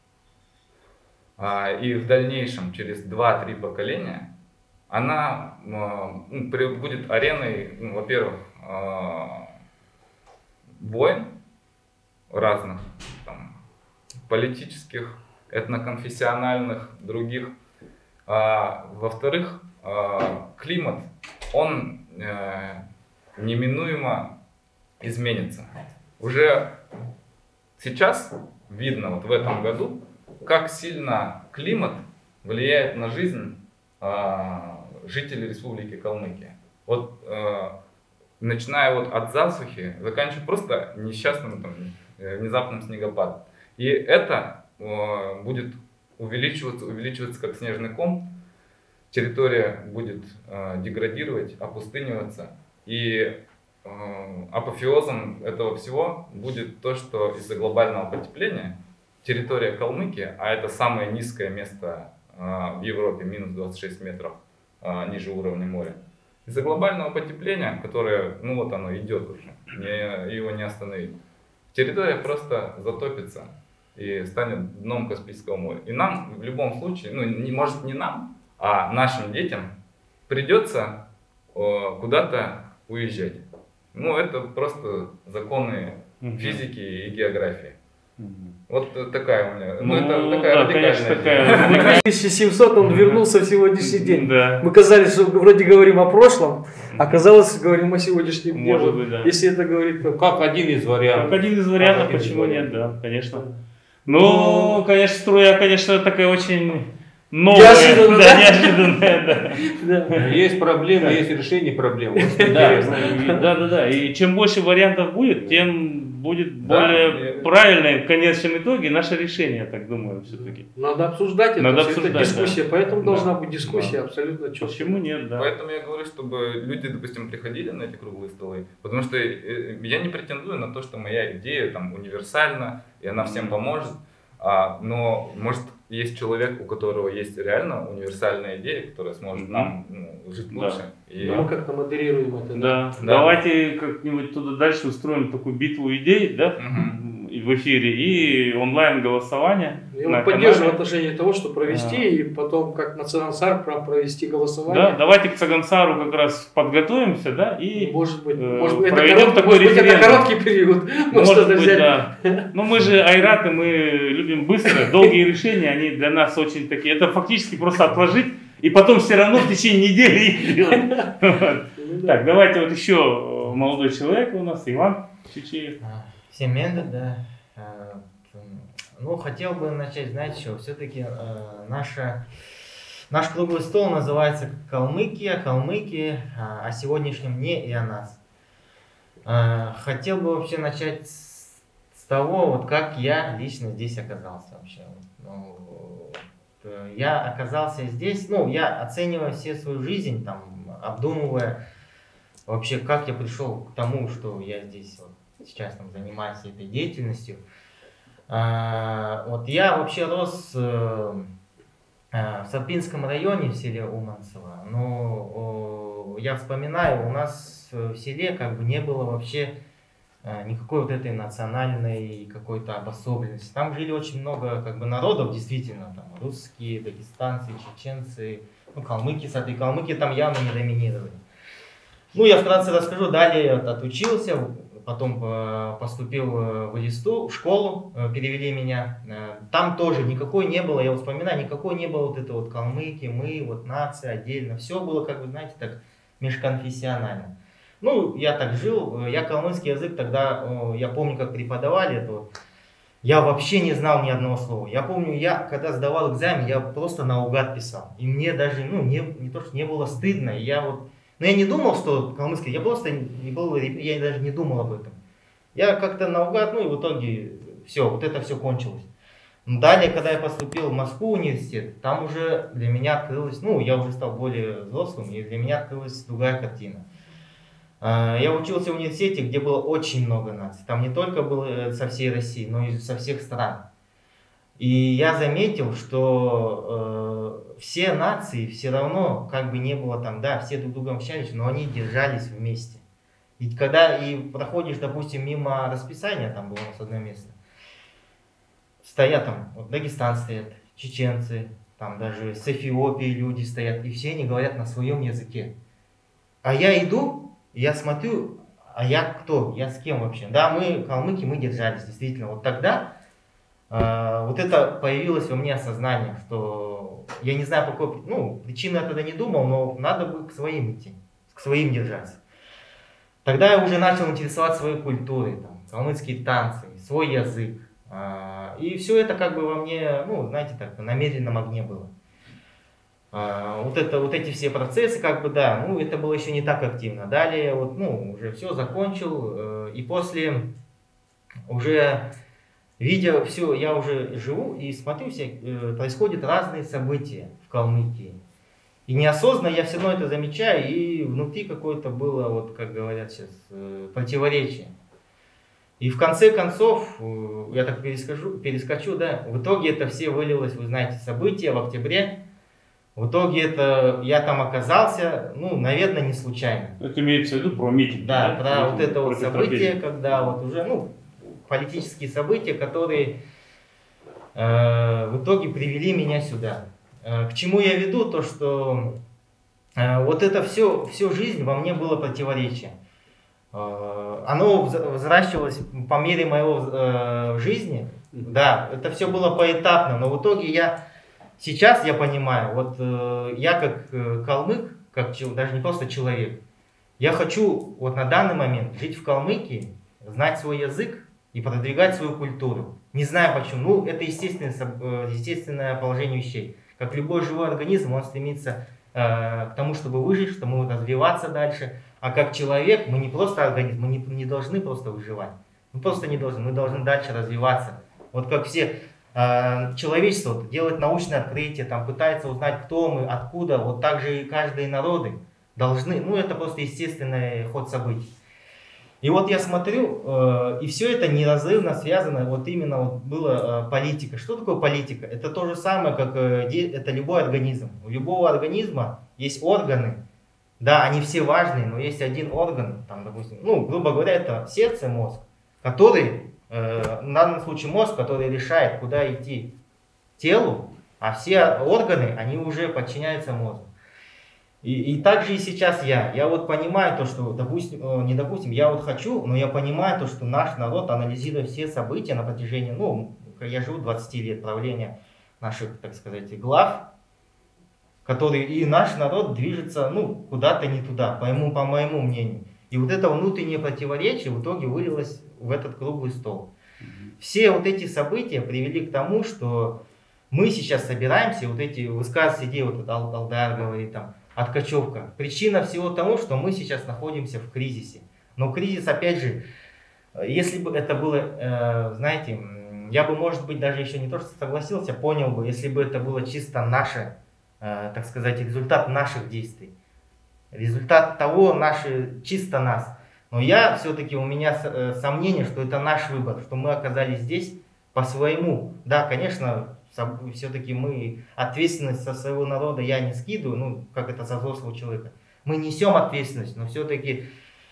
э, и в дальнейшем через два-три поколения она э, при, будет ареной, ну, во-первых, э, войн разных, там, политических, этноконфессиональных, других. А, во-вторых, а, климат, он э, неминуемо изменится. Уже сейчас видно, вот в этом году, как сильно климат влияет на жизнь а, жителей Республики Калмыкия. Вот, э, начиная вот от засухи, заканчивая просто несчастным там, внезапным снегопадом. И это э, будет увеличиваться, увеличиваться как снежный ком, территория будет э, деградировать, опустыниваться. И э, апофеозом этого всего будет то, что из-за глобального потепления территория Калмыкии, а это самое низкое место э, в Европе, минус двадцать шесть метров а, ниже уровня моря. Из-за глобального потепления, которое, ну вот оно идет уже, не, его не остановить, территория просто затопится и станет дном Каспийского моря. И нам в любом случае, ну не, может не нам, а нашим детям придется э, куда-то уезжать. Ну это просто законы угу. физики и географии. Вот такая у меня, ну, ну это такая да, радикальная такая. В тысяча семьсот он вернулся в сегодняшний день. Да. Мы казались, что вроде говорим о прошлом, а казалось, говорим о сегодняшнем дне. Может быть, да. Если это говорит... Как один из вариантов. Как один из вариантов, один почему из нет, да, конечно. Ну, ну, конечно, струя, конечно, такая очень... Новое, неожиданно, да, неожиданное, да. да. Есть проблемы, есть решение проблем. Да, да, да, да. И чем больше вариантов будет, тем будет более правильное в конечном итоге наше решение, я так думаю, все-таки. Надо обсуждать это, Надо это обсуждать, дискуссия, да. поэтому Да. должна быть дискуссия Да. абсолютно четко. Почему нет, да. Поэтому я говорю, чтобы люди, допустим, приходили на эти круглые столы, потому что я не претендую на то, что моя идея там универсальна, и она всем поможет. А, но, может, есть человек, у которого есть реально универсальная идея, которая сможет mm-hmm. нам ну, жить лучше. Да. И... Да, мы как-то модерируем это. Да. Да. Да. Давайте как-нибудь туда дальше устроим такую битву идей, да, mm-hmm. в эфире, и онлайн-голосование. Я вот поддерживаю в отношении того, что провести, а. и потом, как на Цагансар, провести голосование. Да, давайте к Цагансару как раз подготовимся, да, и может быть, э, может быть, это, корот, такой может быть это короткий период. Может быть, взять. Да. Но мы же айраты, мы любим быстро, долгие решения, они для нас очень такие, это фактически просто отложить, и потом все равно в течение недели их делать. Так, давайте вот еще молодой человек у нас, Иван Чучеев. Семен, да. Ну, хотел бы начать, знаете что, все-таки наша, наш круглый стол называется «Калмыкия», «Калмыки», о сегодняшнем дне и о нас. Хотел бы вообще начать с, с того, вот как я лично здесь оказался вообще. Ну, я оказался здесь, ну, я оцениваю все свою жизнь, там, обдумывая вообще, как я пришел к тому, что я здесь вот сейчас там занимаюсь этой деятельностью. А, вот я вообще рос э, э, в Сарпинском районе, в селе Уманцево, но э, я вспоминаю, у нас в селе как бы не было вообще э, никакой вот этой национальной какой-то обособленности. Там жили очень много как бы народов, действительно, там русские, дагестанцы, чеченцы, ну, калмыки, кстати, калмыки там явно не доминировали. Ну, я вкратце расскажу, далее отучился, потом поступил в Элисту, в школу, перевели меня. Там тоже никакой не было, я вот вспоминаю, никакой не было вот это вот калмыки, мы, вот нация отдельно. Все было, как бы, знаете, так межконфессионально. Ну, я так жил, я калмыцкий язык тогда, я помню, как преподавали, то я вообще не знал ни одного слова. Я помню, я когда сдавал экзамен, я просто наугад писал. И мне даже, ну, не, не то, что не было стыдно, я вот... Но я не думал, что калмыцкий, я просто не был, я даже не думал об этом. Я как-то наугад, ну и в итоге все, вот это все кончилось. Но далее, когда я поступил в Москву университет, там уже для меня открылась, ну я уже стал более взрослым, и для меня открылась другая картина. Я учился в университете, где было очень много наций. Там не только было со всей России, но и со всех стран. И я заметил, что э, все нации все равно, как бы не было там, да, все друг другом общались, но они держались вместе. Ведь когда и проходишь, допустим, мимо расписания, там было у нас одно место, стоят там, вот, дагестанцы стоят, чеченцы, там даже с Эфиопии люди стоят, и все они говорят на своем языке. А я иду, и я смотрю, а я кто, я с кем вообще? Да, мы калмыки, мы держались, действительно. Вот тогда э, вот это появилось у меня осознание, что я не знаю, по какой, ну, причины я тогда не думал, но надо бы к своим идти, к своим держаться. Тогда я уже начал интересоваться своей культурой, там, калмыцкие танцы, свой язык. Э, и все это как бы во мне, ну, знаете, так, на медленном огне было. Вот, это, вот эти все процессы, как бы, да, ну, это было еще не так активно. Далее, вот, ну, уже все закончил, и после, уже, видя все, я уже живу и смотрю, все, происходят разные события в Калмыкии. И неосознанно я все равно это замечаю, и внутри какое-то было, вот, как говорят сейчас, противоречие. И в конце концов, я так перескажу, перескочу, да, в итоге это все вылилось, вы знаете, события в октябре. В итоге это я там оказался, ну, наверное, не случайно. Это имеется в виду про митинг. Да, про Митинг, вот это вот против событие, трагедии. когда вот уже, ну, политические события, которые э, в итоге привели меня сюда. Э, к чему я веду? То, что э, вот это все, всю жизнь во мне было противоречие. Э, оно вз- взращивалось по мере моего э, жизни. Да, это все было поэтапно, но в итоге я сейчас я понимаю, вот э, я как э, калмык, как чел- даже не просто человек, я хочу вот на данный момент жить в Калмыкии, знать свой язык и продвигать свою культуру. Не знаю почему, ну это естественное, соб- э, естественное положение вещей. Как любой живой организм, он стремится э, к тому, чтобы выжить, чтобы развиваться дальше. А как человек, мы не просто организм, мы не, не должны просто выживать. Мы просто не должны, мы должны дальше развиваться. Вот как все э, человечество вот, делает научные открытия, там, пытается узнать, кто мы, откуда, вот так же и каждые народы должны, ну это просто естественный ход событий. И вот я смотрю, э, и все это неразрывно связано, вот именно вот была э, политика. Что такое политика? Это то же самое, как э, де, это любой организм. У любого организма есть органы, да, они все важные, но есть один орган, там, допустим, ну, грубо говоря, это сердце, мозг, который, э, в данном случае мозг, который решает, куда идти телу, а все органы, они уже подчиняются мозгу. И, и так же и сейчас я. Я вот понимаю то, что, допустим, не допустим, я вот хочу, но я понимаю то, что наш народ, анализируя все события на протяжении, ну, я живу двадцать лет правления наших, так сказать, глав, которые, и наш народ движется, ну, куда-то не туда, по моему, по моему мнению. И вот это внутреннее противоречие в итоге вылилось в этот круглый стол. Все вот эти события привели к тому, что мы сейчас собираемся, вот эти высказываются идеи, вот Ал- Алдар говорит там, откачевка. Причина всего того, что мы сейчас находимся в кризисе. Но кризис, опять же, если бы это было, э, знаете, я бы, может быть, даже еще не то, что согласился, понял бы, если бы это было чисто наше, э, так сказать, результат наших действий. Результат того, наши, чисто нас. Но я все-таки, у меня э, сомнение, что это наш выбор, что мы оказались здесь по своему. Да, конечно, все-таки мы ответственность со своего народа я не скидываю, ну, как это со взрослого человека. Мы несем ответственность, но все-таки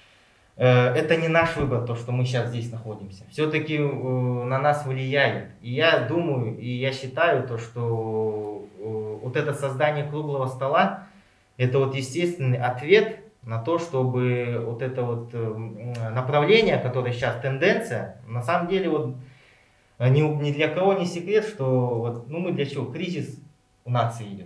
э, это не наш выбор, то, что мы сейчас здесь находимся. Все-таки э, на нас влияет. И я думаю, и я считаю, то, что э, вот это создание круглого стола, это вот естественный ответ на то, чтобы вот это вот э, направление, которое сейчас тенденция, на самом деле вот Ни, ни для кого не секрет, что вот, ну мы для чего? Кризис у нации идет.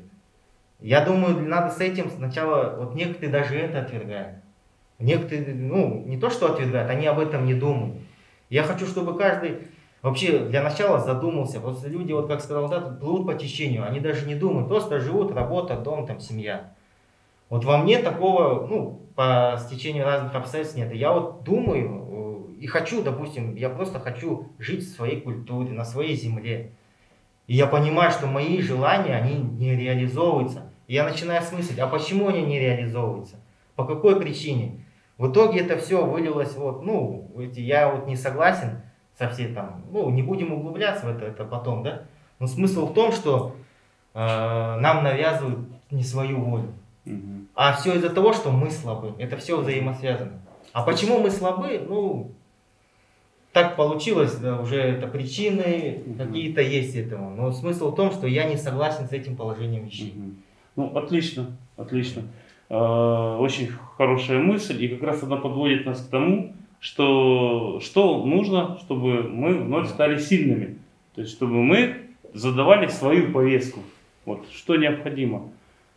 Я думаю, надо с этим сначала, вот некоторые даже это отвергают. Некоторые, ну, не то что отвергают, они об этом не думают. Я хочу, чтобы каждый вообще для начала задумался. Просто люди, вот как сказал, да, плывут по течению, они даже не думают, просто живут, работа, дом, там, семья. Вот во мне такого, ну, по стечению разных обстоятельств нет. И я вот думаю, и хочу, допустим, я просто хочу жить в своей культуре, на своей земле. И я понимаю, что мои желания, они не реализовываются. И я начинаю смыслить, а почему они не реализовываются? По какой причине? В итоге это все вылилось, вот, ну, эти, я вот не согласен со всей там, ну, не будем углубляться в это, это потом, да? Но смысл в том, что э, нам навязывают не свою волю. Mm-hmm. А все из-за того, что мы слабы. Это все взаимосвязано. А почему мы слабы? Ну, так получилось, да, уже это причины mm-hmm. какие-то есть этому. Но смысл в том, что я не согласен с этим положением вещей. Mm-hmm. Ну, отлично, отлично. Э, очень хорошая мысль, и как раз она подводит нас к тому, что, что нужно, чтобы мы вновь стали сильными. То есть, чтобы мы задавали свою повестку. Вот, что необходимо.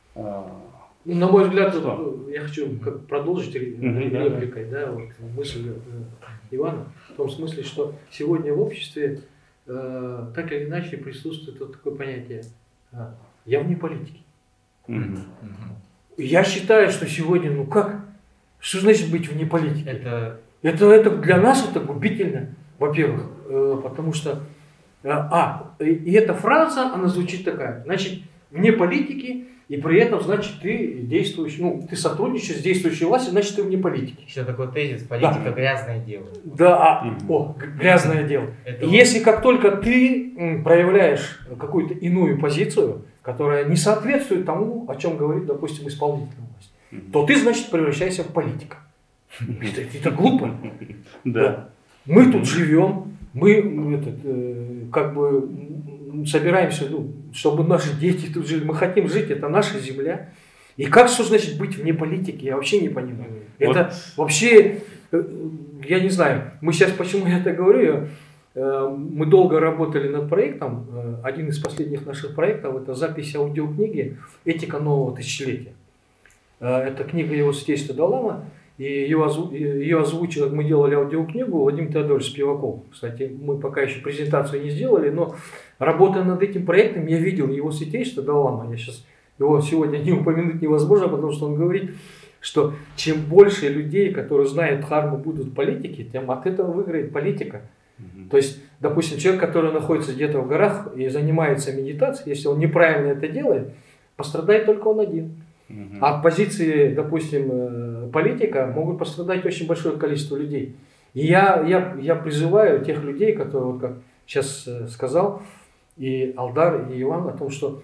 Ну, на мой взгляд, что? Я хочу как продолжить mm-hmm, репликой, да, да, вот, мысль Ивана, в том смысле, что сегодня в обществе э, так или иначе присутствует вот такое понятие э, «я вне политики». Mm-hmm. Я считаю, что сегодня, ну как, что значит быть вне политики? Это, это, это для нас это губительно, во-первых, э, потому что, э, а, и эта фраза, она звучит такая, значит, вне политики, и при этом, значит, ты действуешь, ну, ты сотрудничаешь с действующей властью, значит, ты вне политики. Еще такой тезис, политика да. грязное дело. Да, а, mm-hmm. о, грязное дело. Это Если вот... как только ты проявляешь какую-то иную позицию, которая не соответствует тому, о чем говорит, допустим, исполнительная власть, mm-hmm. то ты, значит, превращаешься в политика. Это, это глупо. Да. Мы тут живем, мы этот, э, как бы собираемся, ну, чтобы наши дети тут жили. Мы хотим жить, это наша земля. И как, что значит быть вне политики, я вообще не понимаю. Вот. Это вообще, я не знаю, мы сейчас, почему я это говорю, э, мы долго работали над проектом. Э, один из последних наших проектов – это запись аудиокниги «Этика нового тысячелетия». Э, это книга его святейства Далай-ламы. И ее, озву... ее озвучил, мы делали аудиокнигу, Владимир Теодорович Спиваков. Кстати, мы пока еще презентацию не сделали, но работая над этим проектом, я видел его святейство Далай-ламы. Я сейчас его сегодня не упомянуть невозможно, потому что он говорит, что чем больше людей, которые знают дхарму, будут в политике, тем от этого выиграет политика. Mm-hmm. То есть, допустим, человек, который находится где-то в горах и занимается медитацией, если он неправильно это делает, пострадает только он один. Uh-huh. А от позиции, допустим, политика могут пострадать очень большое количество людей. И я, я, я призываю тех людей, которые, вот как сейчас сказал, и Алдар, и Иван, о том, что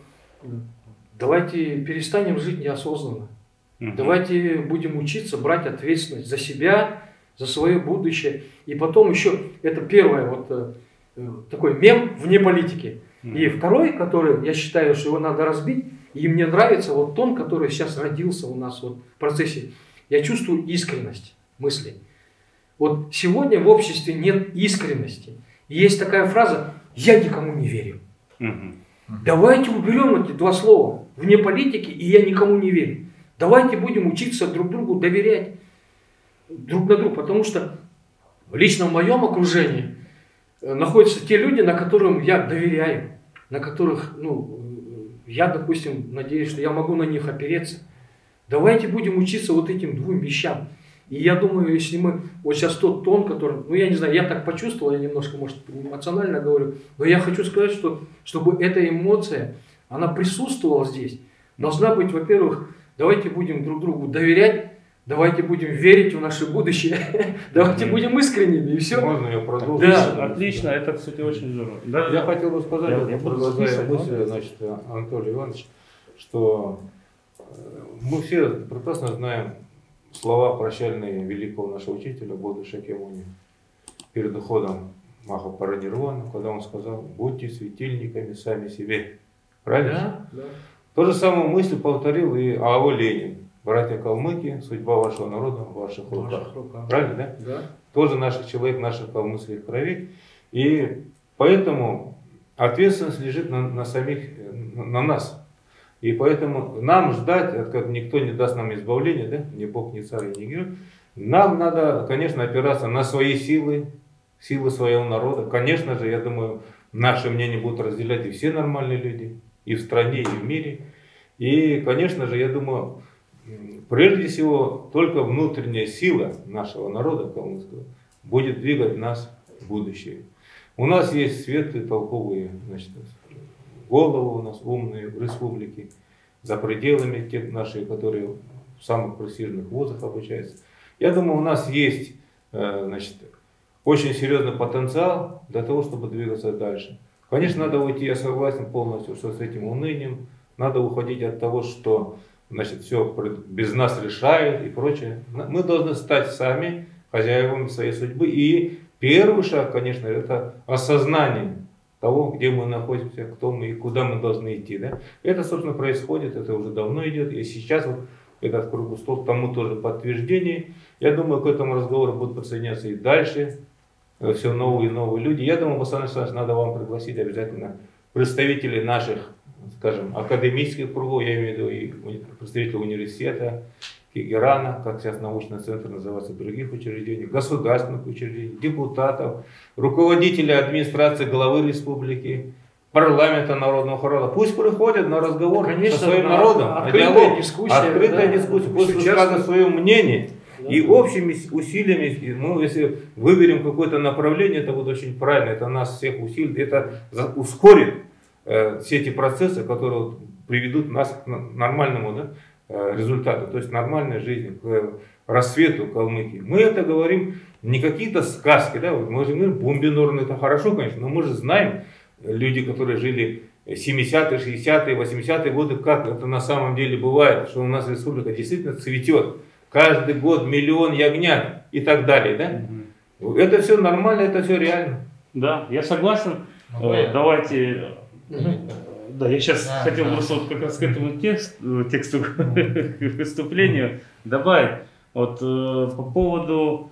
давайте перестанем жить неосознанно. Uh-huh. Давайте будем учиться брать ответственность за себя, за свое будущее. И потом еще, это первое, вот такой мем вне политики. Uh-huh. И второй, который, я считаю, что его надо разбить. И мне нравится вот тон, который сейчас родился у нас вот в процессе. Я чувствую искренность мыслей. Вот сегодня в обществе нет искренности. И есть такая фраза «я никому не верю». Uh-huh. Давайте уберем эти два слова вне политики и «я никому не верю». Давайте будем учиться друг другу доверять друг на друга. Потому что лично в моем окружении находятся те люди, на которых я доверяю, на которых, ну, я, допустим, надеюсь, что я могу на них опереться. Давайте будем учиться вот этим двум вещам. И я думаю, если мы, вот сейчас тот тон, который, ну я не знаю, я так почувствовал, я немножко, может, эмоционально говорю, но я хочу сказать, что чтобы эта эмоция, она присутствовала здесь, должна быть, во-первых, давайте будем друг другу доверять, давайте будем верить в наше будущее, давайте будем искренними, и все. Можно я продолжу? Да, отлично, это, кстати, очень здорово. Да, я хотел бы сказать, я, вот, я продолжая мысль, значит, Анатолий Иванович, что мы все прекрасно знаем слова прощальные великого нашего учителя Бодхи Шакьямуни перед уходом Маха Паранирвана, когда он сказал: будьте светильниками сами себе. Правильно? Да, да. То же самую мысль повторил и АО Ленин. Братья калмыки, судьба вашего народа в ваших руках. руках. Правильно, да? Да. Тоже наш человек, наших калмыцких крови. И поэтому ответственность лежит на, на самих, на, на нас. И поэтому нам ждать, как никто не даст нам избавления, да? Ни Бог, ни царь, ни герой. Нам надо, конечно, опираться на свои силы, силы своего народа. Конечно же, я думаю, наше мнение будут разделять и все нормальные люди, и в стране, и в мире. И, конечно же, я думаю, прежде всего, только внутренняя сила нашего народа калмыцкого будет двигать нас в будущее. У нас есть светлые, толковые, значит, головы у нас умные в республике, за пределами тех наших, которые в самых престижных вузах обучаются. Я думаю, у нас есть, значит, очень серьезный потенциал для того, чтобы двигаться дальше. Конечно, надо уйти, я согласен полностью, что с этим унынием, надо уходить от того, что, значит, все без нас решают и прочее. Мы должны стать сами хозяевами своей судьбы. И первый шаг, конечно, это осознание того, где мы находимся, кто мы и куда мы должны идти. Да? Это, собственно, происходит, это уже давно идет. И сейчас вот этот круглый стол тому тоже подтверждение. Я думаю, к этому разговору будут подсоединяться и дальше все новые и новые люди. Я думаю, Сан Саныч, надо вам пригласить обязательно представителей наших, скажем, академических кругов, я имею в виду и представителей университета, Кигерана, как сейчас научный центр называется, других учреждений, государственных учреждений, депутатов, руководителей администрации главы республики, парламента народного хорода. Пусть приходят на разговор, конечно, со своим народом, открытая на диалог, дискуссия, открытая да, дискуссия, пусть высказывают свое мнение. Да. И общими усилиями, ну, если выберем какое-то направление, это будет очень правильно, это нас всех усилит, это ускорит э, все эти процессы, которые вот приведут нас к нормальному, да, э, результату, то есть нормальной жизни, к рассвету Калмыкии. Мы это говорим не какие-то сказки, да, вот мы же говорим, Бумбинорн это хорошо, конечно, но мы же знаем, люди, которые жили семидесятые, шестидесятые, восьмидесятые годы, как это на самом деле бывает, что у нас республика действительно цветет. Каждый год миллион ягнят и так далее, да? Угу. Это все нормально, это все реально. Да, я согласен. Ну, э, давайте... Угу. Да, я сейчас да, хотел да. просто вот как раз к этому тексту, тексту к выступлению добавить. Вот э, по поводу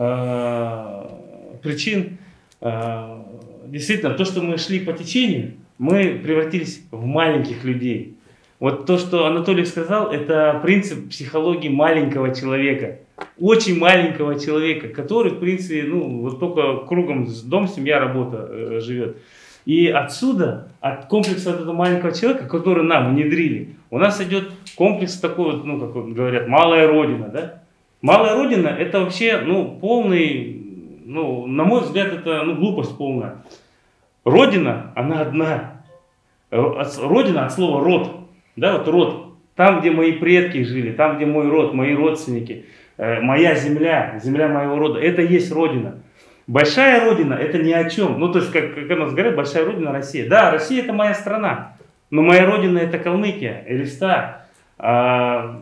э, причин, э, действительно, то, что мы шли по течению, мы превратились в маленьких людей. Вот то, что Анатолий сказал, это принцип психологии маленького человека. Очень маленького человека, который, в принципе, ну, вот только кругом дом, семья, работа э, живет. И отсюда, от комплекса этого маленького человека, который нам внедрили, у нас идет комплекс такой вот, ну, как вот говорят, малая родина, да? Малая родина — это вообще, ну, полный, ну, на мой взгляд, это, ну, глупость полная. Родина, она одна. Родина от слова род, да, вот род. Там, где мои предки жили, там, где мой род, мои родственники, э, моя земля, земля моего рода, это и есть родина. Большая родина — это ни о чем. Ну, то есть, как, как у нас говорят, большая родина — Россия. Да, Россия — это моя страна, но моя родина — это Калмыкия, Элиста, а,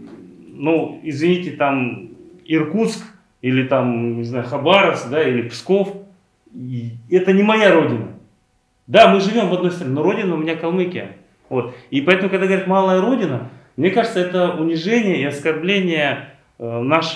ну, извините, там, Иркутск, или там, не знаю, Хабаровск, да, или Псков. И это не моя родина. Да, мы живем в одной стране, но родина у меня Калмыкия. Вот. И поэтому, когда говорят «малая родина», мне кажется, это унижение и оскорбление э, наши,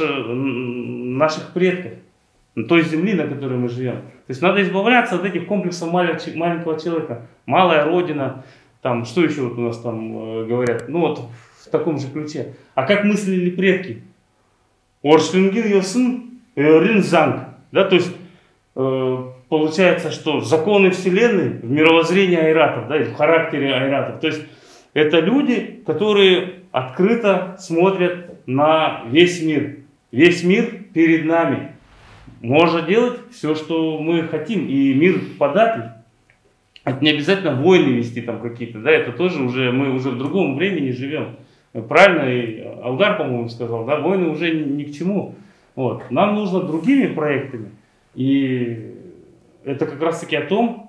наших предков, той земли, на которой мы живем. То есть надо избавляться от этих комплексов маленького человека. Малая родина, там, что еще вот у нас там э, говорят, ну вот в таком же ключе. А как мыслили предки? Оршлингин йосын ринзанг. Да, то есть э, получается, что законы Вселенной в мировоззрении айратов, да, в характере айратов. То есть это люди, которые открыто смотрят на весь мир. Весь мир перед нами. Можно делать все, что мы хотим. И мир податлив. Это не обязательно войны вести там какие-то. Да, это тоже уже, мы уже в другом времени живем. Правильно и Алдар, по-моему, сказал, да, войны уже ни, ни к чему. Вот. Нам нужно другими проектами. И это как раз таки о том,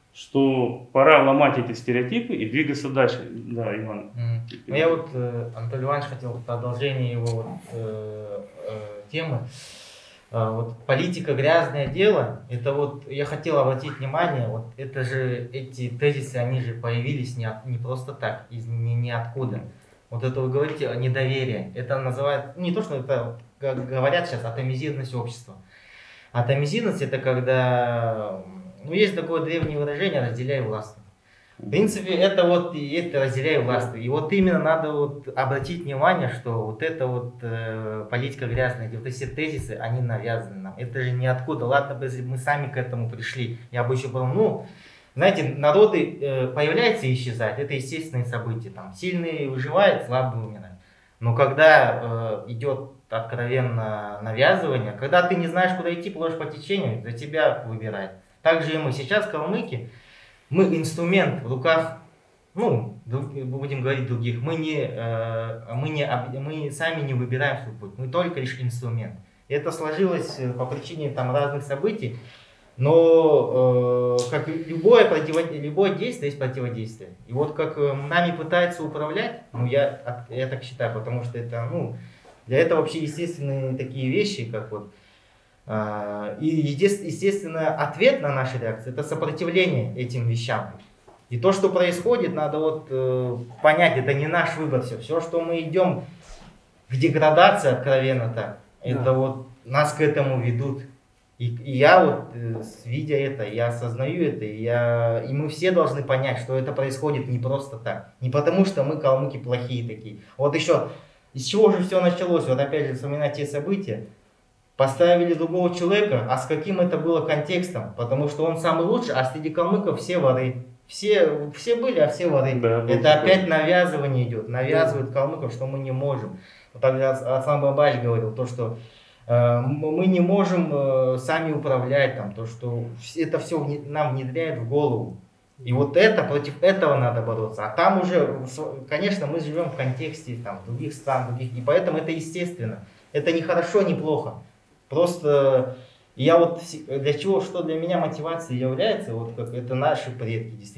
что пора ломать эти стереотипы и двигаться дальше. Да, Иван. Mm. Ну, я вот, э, Анатолий Иванович, хотел продолжение его вот, э, э, темы. Э, вот политика — грязное дело. Это вот, я хотел обратить внимание, вот это же, эти тезисы, они же появились не, от, не просто так, из ни, ниоткуда. Вот это вы говорите о недоверии. Это называют, не то, что это, как говорят сейчас, атомизированность общества. Атомизированность — это когда, ну, есть такое древнее выражение «разделяй власть». В принципе, это вот и это «разделяй власть». И вот именно надо вот обратить внимание, что вот это вот э, политика грязная, вот эти тезисы, они навязаны нам. Это же ниоткуда. Ладно, если мы сами к этому пришли, я бы еще подумал, ну, знаете, народы э, появляются и исчезают, это естественные события. Там, сильные выживают, слабые умирают. Но когда э, идет откровенно навязывание, когда ты не знаешь, куда идти, плывешь по течению, за тебя выбирает. Так же и мы. Сейчас, калмыки, мы инструмент в руках, ну, будем говорить других, мы, не, э, мы, не, мы сами не выбираем свой путь, мы только лишь инструмент. И это сложилось по причине там, разных событий. Но э, как любое, противо... любое действие есть противодействие. И вот как э, нами пытаются управлять, ну я, я так считаю, потому что это, ну, для этого вообще естественные такие вещи, как вот, э, и естественно ответ на наши реакции — это сопротивление этим вещам. И то, что происходит, надо вот э, понять, это не наш выбор все. Все, что мы идем к деградации, откровенно так, да. Это вот нас к этому ведут. И, и я вот, э, видя это, я осознаю это, и, я, и мы все должны понять, что это происходит не просто так. Не потому, что мы, калмыки, плохие такие. Вот еще, из чего же все началось? Вот опять же, вспоминать те события. Поставили другого человека, а с каким это было контекстом? Потому что он самый лучший, а среди калмыков все воры. Все, все были, а все воры. Да, это опять навязывание идет. Навязывают калмыков, что мы не можем. Вот тогда Аслан Бабаевич говорил, то, что мы не можем сами управлять, там, то, что это все нам внедряет в голову. И вот это, против этого надо бороться. А там уже, конечно, мы живем в контексте там, других стран, других, и поэтому это естественно. Это не хорошо, не плохо. Просто я вот для чего, что для меня мотивацией является, вот как это наши предки действительно.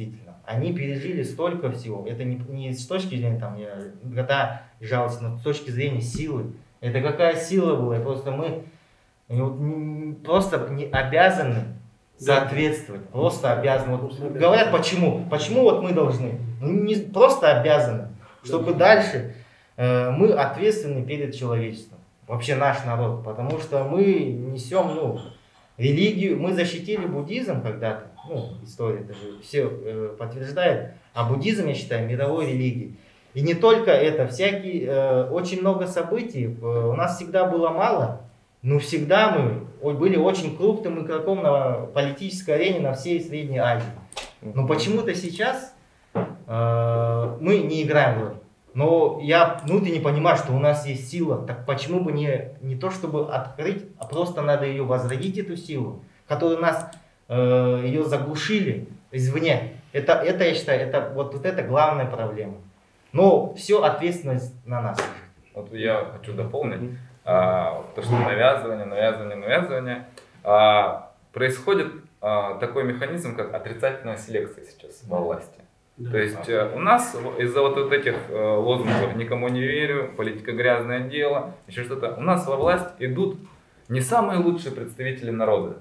Они пережили столько всего. Это не, не с точки зрения там, когда жалости, но с точки зрения силы. Это какая сила была? Просто мы вот, не, просто не обязаны соответствовать. Да. Просто обязаны. Вот, говорят, почему? Почему вот мы должны? Ну, не просто обязаны. Чтобы да. дальше э, мы ответственны перед человечеством. Вообще наш народ. Потому что мы несем, ну, религию. Мы защитили буддизм когда-то. Ну, история это же все э, подтверждает. А буддизм, я считаю, мировой религией. И не только это, всякие, э, очень много событий. Э, у нас всегда было мало, но всегда мы были очень крупным игроком на политической арене на всей Средней Азии. Но почему-то сейчас э, мы не играем роль. Но я внутренне понимаю, что у нас есть сила. Так почему бы не, не то, чтобы открыть, а просто надо ее возродить, эту силу, которую нас, э, ее заглушили извне. Это, это, я считаю, это, вот, вот это главная проблема. Но все ответственность на нас. Вот я хочу дополнить, а, то, что навязывание, навязывание, навязывание. А, происходит а, такой механизм, как отрицательная селекция сейчас во власти. Да. То есть а, у нас из-за вот, вот этих а, лозунгов «никому не верю», «политика грязное дело», еще что-то, у нас во власть идут не самые лучшие представители народа,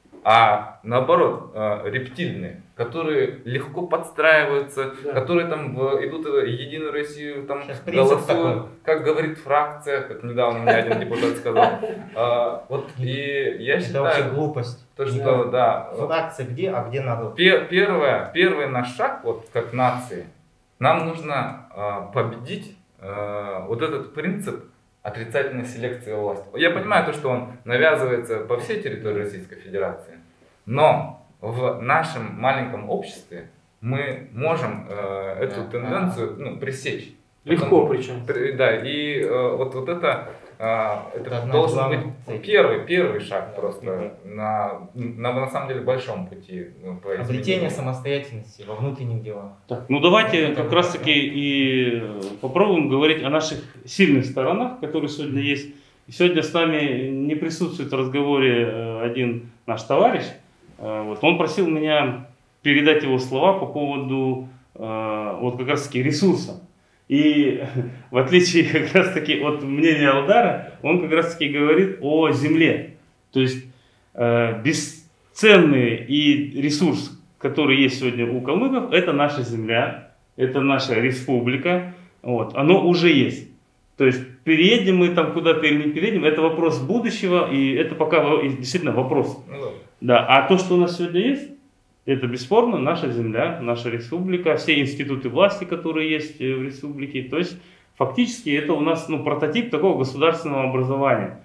а наоборот рептильные, которые легко подстраиваются, да. которые там в, идут в Единую Россию, там голосуют, как говорит фракция, как недавно мне один депутат сказал. А, вот, и я это считаю, вообще глупость. То, что, да, фракция где, а где народ? Пер, первое, первый наш шаг, вот как нации, нам нужно а, победить а, вот этот принцип отрицательной селекции власти. Я понимаю то, что он навязывается по всей территории Российской Федерации, но в нашем маленьком обществе мы можем э, эту тенденцию ну, пресечь. Легко причем. Да, и э, вот, вот это, э, это, это должен быть цель. первый, первый шаг просто mm-hmm. на, на, на самом деле большом пути. Ну, по обретение самостоятельности во внутренних делах. Так, ну давайте как раз таки и попробуем говорить о наших сильных сторонах, которые сегодня есть. И сегодня с нами не присутствует в разговоре один наш товарищ. Вот, он просил меня передать его слова по поводу э, вот как раз таки ресурса. И в отличие как раз таки от мнения Алдара, он как раз таки говорит о земле. То есть э, бесценный и ресурс, который есть сегодня у калмыков, это наша земля, это наша республика. Вот, оно уже есть. То есть переедем мы там куда-то или не переедем, это вопрос будущего, и это пока действительно вопрос. Да, а то, что у нас сегодня есть, это бесспорно наша земля, наша республика, все институты власти, которые есть в республике. То есть фактически это у нас ну, прототип такого государственного образования.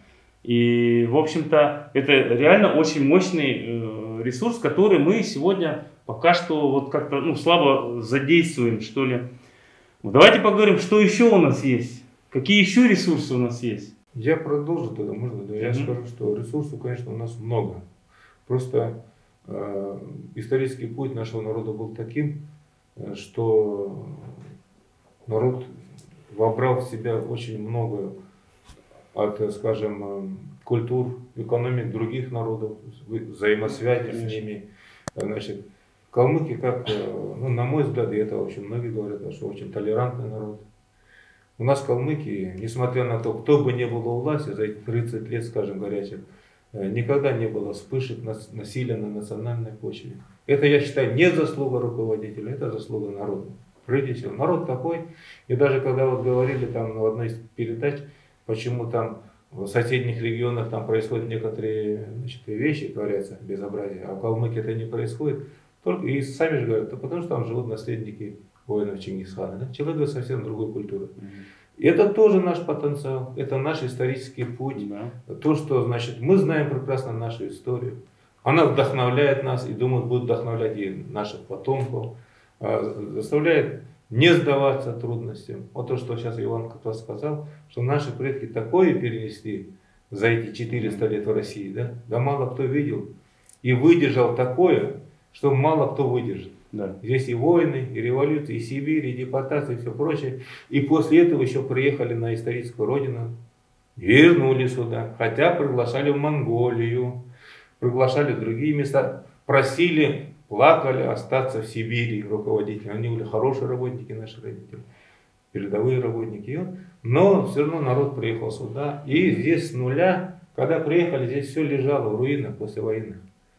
И в общем-то это реально очень мощный э, ресурс, который мы сегодня пока что вот как-то ну, слабо задействуем, что ли. Давайте поговорим, что еще у нас есть, какие еще ресурсы у нас есть. Я продолжу тогда, можно? Да? Я mm-hmm. скажу, что ресурсов, конечно, у нас много. Просто э, исторический путь нашего народа был таким, э, что народ вобрал в себя очень много от, скажем, э, культур, экономик других народов, взаимосвязи с ними. Значит, калмыки, как, э, ну, на мой взгляд, и это очень многие говорят, что очень толерантный народ. У нас калмыки, несмотря на то, кто бы ни был у власти за эти тридцать лет, скажем, горячих, никогда не было вспышек насилия на национальной почве. Это, я считаю, не заслуга руководителя, это заслуга народа. Прежде всего, народ такой. И даже когда вот говорили там в одной из передач, почему там в соседних регионах там происходят некоторые значит, вещи, творятся, безобразия, а в Калмыкии это не происходит, только и сами же говорят, да потому что там живут наследники воинов Чингисхана. Да? Человек совсем другой культуры. И это тоже наш потенциал, это наш исторический путь. Да. То, что значит, мы знаем прекрасно нашу историю. Она вдохновляет нас и, думаю, будет вдохновлять и наших потомков. Заставляет не сдаваться трудностям. Вот то, что сейчас Иван как раз сказал, что наши предки такое перенесли за эти четыреста лет в России. Да, да мало кто видел и выдержал такое, что мало кто выдержит. Да. Здесь и войны, и революции, и Сибирь, и депортации, и все прочее. И после этого еще приехали на историческую родину, вернулись сюда, хотя приглашали в Монголию, приглашали в другие места, просили плакали остаться в Сибири руководители. Они были хорошие работники, наши родители, передовые работники. Но все равно народ приехал сюда. И здесь с нуля, когда приехали, здесь все лежало в руинах после войны.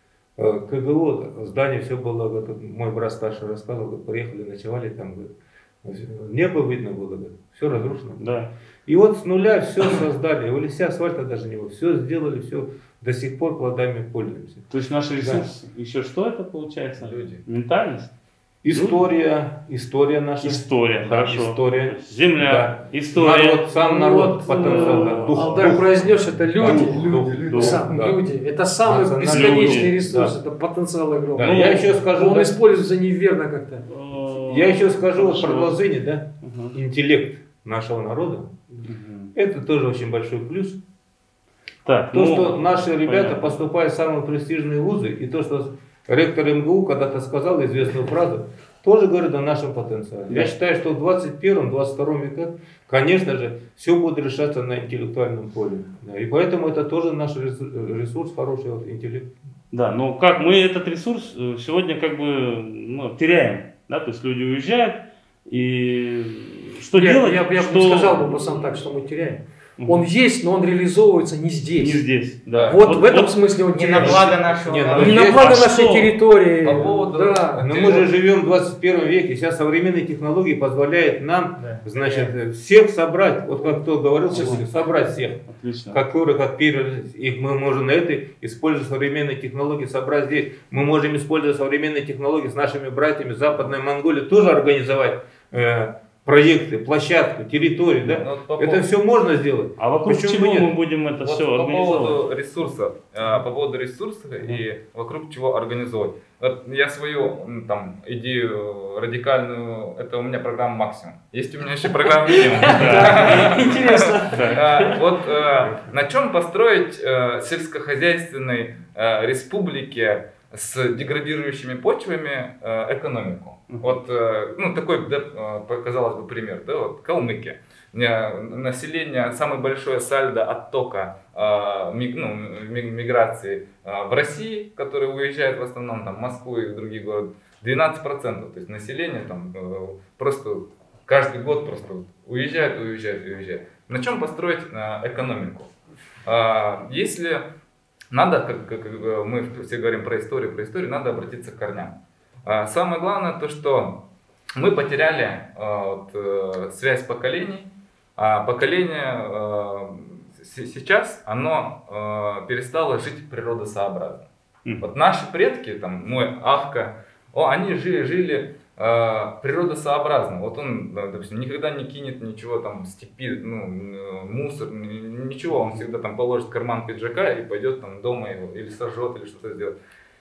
КГО, здание все было, мой брат старший рассказывал, приехали, ночевали там, небо видно было, все разрушено. Да. И вот с нуля все создали, в лесе асфальта даже не было, все сделали, все до сих пор плодами пользуемся. То есть наш ресурс, да. Еще что это получается? Люди. Ментальность? История, история наша. История, да, хорошо. История. Да. Да. История. Народ, сам народ, вот, потенциал. Да. Дух, Алтай дух. Произнес, это люди. Дух, дух, люди, дух, сам, да. люди. Это самый Национальный бесконечный люди. ресурс, Да. это потенциал огромный. Да. Ну, Я еще скажу, он да. используется неверно как-то. Я еще скажу вот продолжение, да? Угу. Интеллект нашего народа. Угу. Это тоже очень большой плюс. Так, То, ну, что наши ребята понятно. поступают в самые престижные вузы, и то, что ректор МГУ когда-то сказал известную фразу, тоже говорит о нашем потенциале. Да. Я считаю, что в двадцать первом — двадцать втором веках, конечно же, все будет решаться на интеллектуальном поле. Да, и поэтому это тоже наш ресурс, хороший вот, интеллект. Да, но как мы этот ресурс сегодня как бы ну, теряем, да, то есть люди уезжают, и что я, делать? Я, я что... бы не сказал бы сам так, что мы теряем. Угу. Он есть, но он реализовывается не здесь. Не здесь, да. Вот, вот в этом вот, смысле он не на благо нашего не, народа. Не на благо а нашей что? территории. По поводу, да. Но мы же живем в двадцать первом веке, сейчас современные технологии позволяют нам, Да. значит, всех собрать, вот как кто говорил, сегодня, собрать всех. Отлично. Которые, как первые, их мы можем на этой, используя современные технологии, собрать здесь. Мы можем, используя современные технологии с нашими братьями Западной Монголии, тоже организовать э, проекты, площадку, территорию. Да? Ну, вот это поводу... все можно сделать. А вокруг Почему чего нет? мы будем это Вот все по организовывать? поводу ресурса, э, по поводу ресурса mm-hmm. и вокруг чего организовать. Вот я свою там идею радикальную, это у меня программа максимум. Есть у меня еще программа минимум. Интересно. Вот на чем построить сельскохозяйственной республике с деградирующими почвами экономику? Вот, ну, такой, да, казалось бы, пример, да, вот Калмыкия. Население, самое большое сальдо оттока ну, миграции в России, которые уезжают в основном там, в Москву и в другие города, двенадцать процентов. То есть население там просто каждый год просто уезжает, уезжает, уезжает. На чем построить экономику? Если надо, как, как мы все говорим про историю, про историю, надо обратиться к корням. Самое главное то, что мы потеряли вот, связь поколений, а поколение сейчас, оно перестало жить природосообразно. Mm. Вот наши предки, там, мой Ахка, о, они жили, жили природосообразно. Вот он, допустим, никогда не кинет ничего там в степи, ну, мусор, ничего, он всегда там положит в карман пиджака и пойдет там дома его или сожжет, или что-то сделает.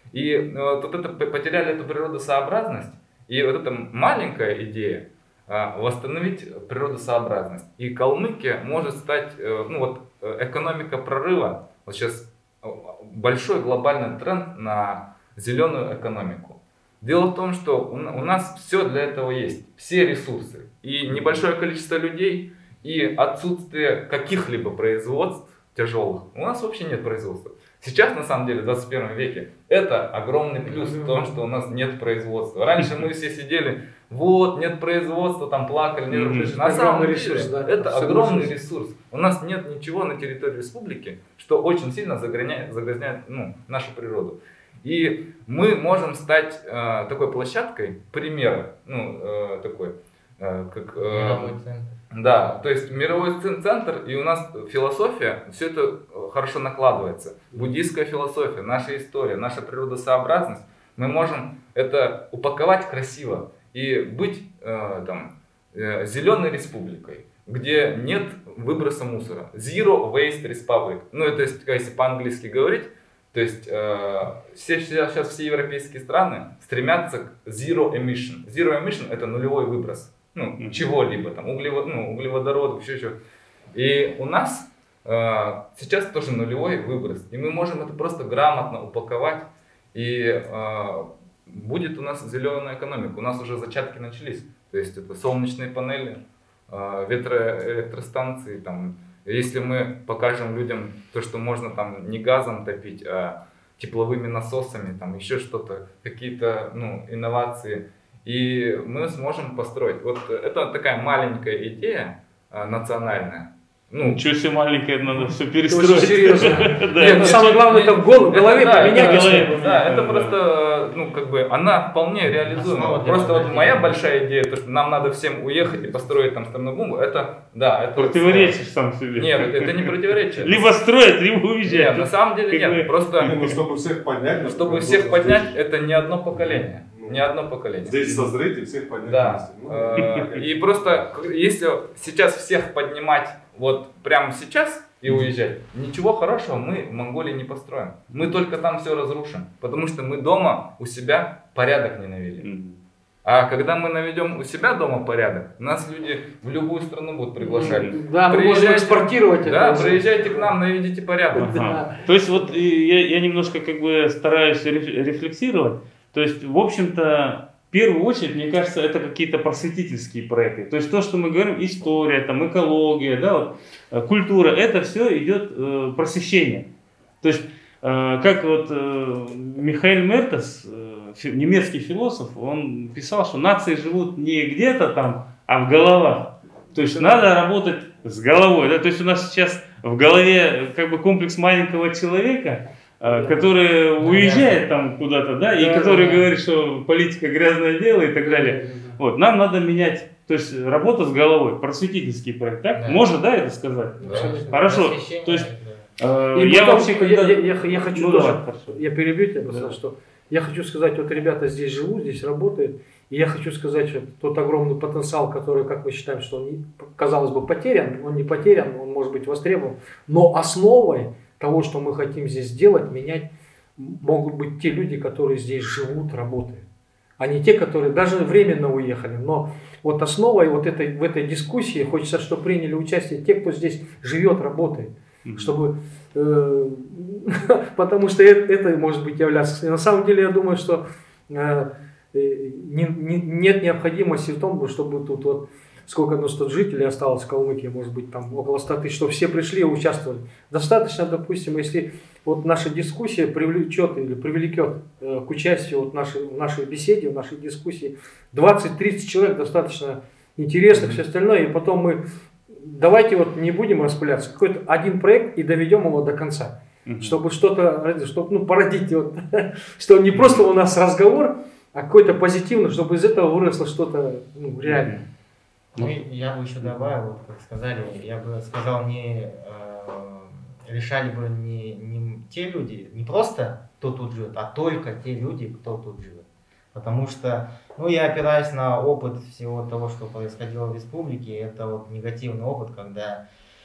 И вот, вот это потеряли эту природосообразность, и вот эта маленькая идея восстановить природосообразность. И Калмыкия может стать, ну вот экономика прорыва, вот сейчас большой глобальный тренд на зеленую экономику. Дело в том, что у нас все для этого есть, все ресурсы, и небольшое количество людей, и отсутствие каких-либо производств тяжелых. У нас вообще нет производства. Сейчас, на самом деле, в двадцать первом веке, это огромный плюс в том, что у нас нет производства. Раньше мы все сидели, вот, нет производства, там плакали, нет mm-hmm. На самом деле, ресурс, да, это огромный ресурс. У нас нет ничего на территории республики, что очень сильно загрязняет, загрязняет ну, нашу природу. И мы можем стать э, такой площадкой, примера, ну, э, такой, э, как... Э, Мировой центр. Да, то есть мировой центр, и у нас философия, все это хорошо накладывается. Буддийская философия, наша история, наша природосообразность, мы можем это упаковать красиво и быть э, там, э, зеленой республикой, где нет выброса мусора. Zero Waste Republic. Ну, это если по-английски говорить, то есть э, все, сейчас все европейские страны стремятся к Zero Emission. Zero Emission это нулевой выброс. Ну, mm-hmm. чего-либо, там, углевод, ну, углеводородов, еще что. И у нас э, сейчас тоже нулевой выброс. И мы можем это просто грамотно упаковать. И э, будет у нас зеленая экономика. У нас уже зачатки начались. То есть это солнечные панели, э, ветроэлектростанции. Там. Если мы покажем людям то, что можно там не газом топить, а тепловыми насосами, там еще что-то, какие-то ну, инновации. И мы сможем построить. Вот это такая маленькая идея э, национальная. Ну, ничего себе маленькое, надо все Это перестроить. очень серьезно. Да. Нет, ну, самое главное, это в гол- в голове Это да, поменять. это- если- Да, это просто, ну, как бы, она вполне реализуема. Основа для Просто вот возрождения. моя большая идея, то, что нам надо всем уехать и построить там страну бомбу, это, да, это... Противоречишь сам себе. Нет, это не противоречие. Либо строить, либо Нет, уезжать. на самом деле Как бы- нет, просто, Именно чтобы всех поднять. чтобы например, всех нужно поднять, здесь- это не одно поколение. Не одно поколение. Здесь созреть и всех поднять Да. вместе. Ну, Э, И просто, к- если сейчас всех поднимать вот прямо сейчас и уезжать, ничего хорошего мы в Монголии не построим. Мы только там все разрушим. Потому что мы дома у себя порядок не навели. Мгм. А когда мы наведем у себя дома порядок, нас люди в любую страну будут приглашать. Да, мы можем Приезжайте- экспортировать это. Да, уже. приезжайте к нам, наведите порядок. Ага. То есть вот и я, я немножко как бы стараюсь реф- рефлексировать. То есть, в общем-то, в первую очередь, мне кажется, это какие-то просветительские проекты. То есть то, что мы говорим, история, там, экология, да, вот, э, культура, это все идет э, просвещение. То есть, э, как вот э, Михаэль Мертес, э, фи- немецкий философ, он писал, что нации живут не где-то там, а в головах. То есть надо работать с головой. Да? То есть у нас сейчас в голове как бы комплекс маленького человека, э, который уезжает там куда-то, да, и Да, который да. говорит, что политика грязное дело и так далее. Вот, нам надо менять, то есть работа с головой, просветительский проект, так? Да. Можно, да, это сказать? Да. Хорошо, Просвещение, то есть, да. Э, И я потом, вообще я, когда... я- я- я хочу Ну, тоже, давай, хорошо. я перебью тебя, просто, Да. что я хочу сказать, вот ребята здесь живут, здесь работают, и я хочу сказать, что тот огромный потенциал, который, как мы считаем, что он, не- казалось бы, потерян, он не потерян, он может быть востребован, но основой того, что мы хотим здесь сделать, менять, могут быть те люди, которые здесь живут, работают, а не те, которые даже временно уехали. Но вот основой вот этой, в этой дискуссии хочется, чтобы приняли участие те, кто здесь живет, работает. Мгм. Чтобы, э, потому что это, это может быть являться. На самом деле я думаю, что э, э, не- не- нет необходимости в том, чтобы тут вот сколько ну, сто жителей осталось в Калмыкии, может быть там около ста тысяч, чтобы все пришли и участвовали. Достаточно, допустим, если вот наша дискуссия привлечет или привлекет э, к участию вот нашей, в нашей беседе, в нашей дискуссии двадцать-тридцать человек, достаточно интересных, все остальное, и потом мы давайте вот не будем распыляться, какой-то один проект и доведем его до конца. Мгм. Чтобы что-то, чтобы ну, породить, вот, что не просто у нас разговор, а какой-то позитивный, чтобы из этого выросло что-то ну, реальное. Ну, и я бы еще добавил, вот как сказали, я бы сказал, не э, решали бы не, не те люди, не просто кто тут живет, а только те люди, кто тут живет. Потому что, ну, я опираюсь на опыт всего того, что происходило в республике. Это вот негативный опыт, когда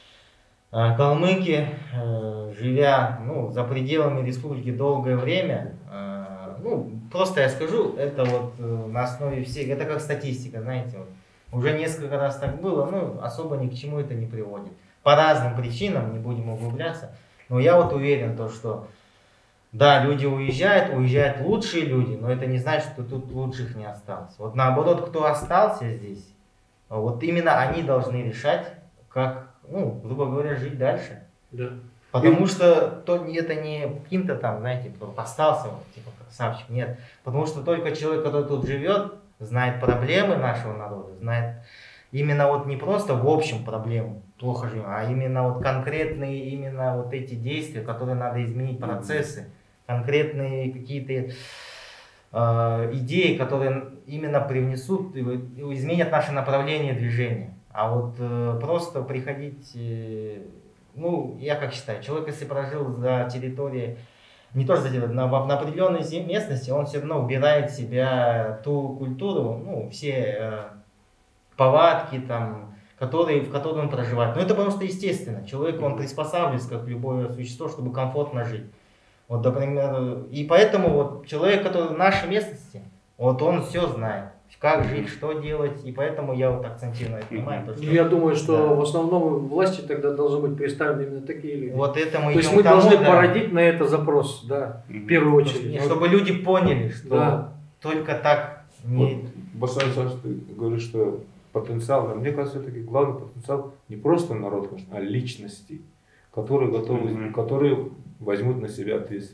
э, калмыки, э, живя ну, за пределами республики долгое время, э, ну, просто я скажу, это вот э, на основе всех, это как статистика, знаете, вот, уже несколько раз так было, ну, особо ни к чему это не приводит. По разным причинам, не будем углубляться, но я вот уверен, то, что да, люди уезжают, уезжают лучшие люди, но это не значит, что тут лучших не осталось. Вот наоборот, кто остался здесь, вот именно они должны решать, как, ну, грубо говоря, жить дальше. Да. Потому что то, это не каким-то там, знаете, кто остался, вот, типа красавчик, нет. Потому что только человек, который тут живет, знает проблемы нашего народа, знает именно вот не просто в общем проблему, плохо живем, а именно вот конкретные именно вот эти действия, которые надо изменить, процессы, конкретные какие-то э, идеи, которые именно привнесут, и изменят наше направление движения. А вот э, просто приходить, э, ну, я как считаю, человек, если прожил за территорией, не то что за территорией, на, на определенной зе- местности, он все равно убирает в себя ту культуру, ну, все э, повадки, там, которые, в которой он проживает. Но это просто естественно. Человек, он приспосабливается, как любое существо, чтобы комфортно жить. Вот, например, и поэтому вот человек, который в нашей местности, вот он все знает, как жить, что делать, и поэтому я вот акцентирую на это внимание. Ну, я думаю, что Да. в основном власти тогда должны быть представлены именно такие люди. Вот это мы То есть идем мы к тому, должны да, породить на это запрос, да, в первую очередь. не, чтобы люди поняли, что Да. только так не... Басар Саш, ты говоришь, что потенциал, но мне кажется, все-таки главный потенциал не просто народ, а личности, которые готовы, Мгм. которые возьмут на себя ответственность.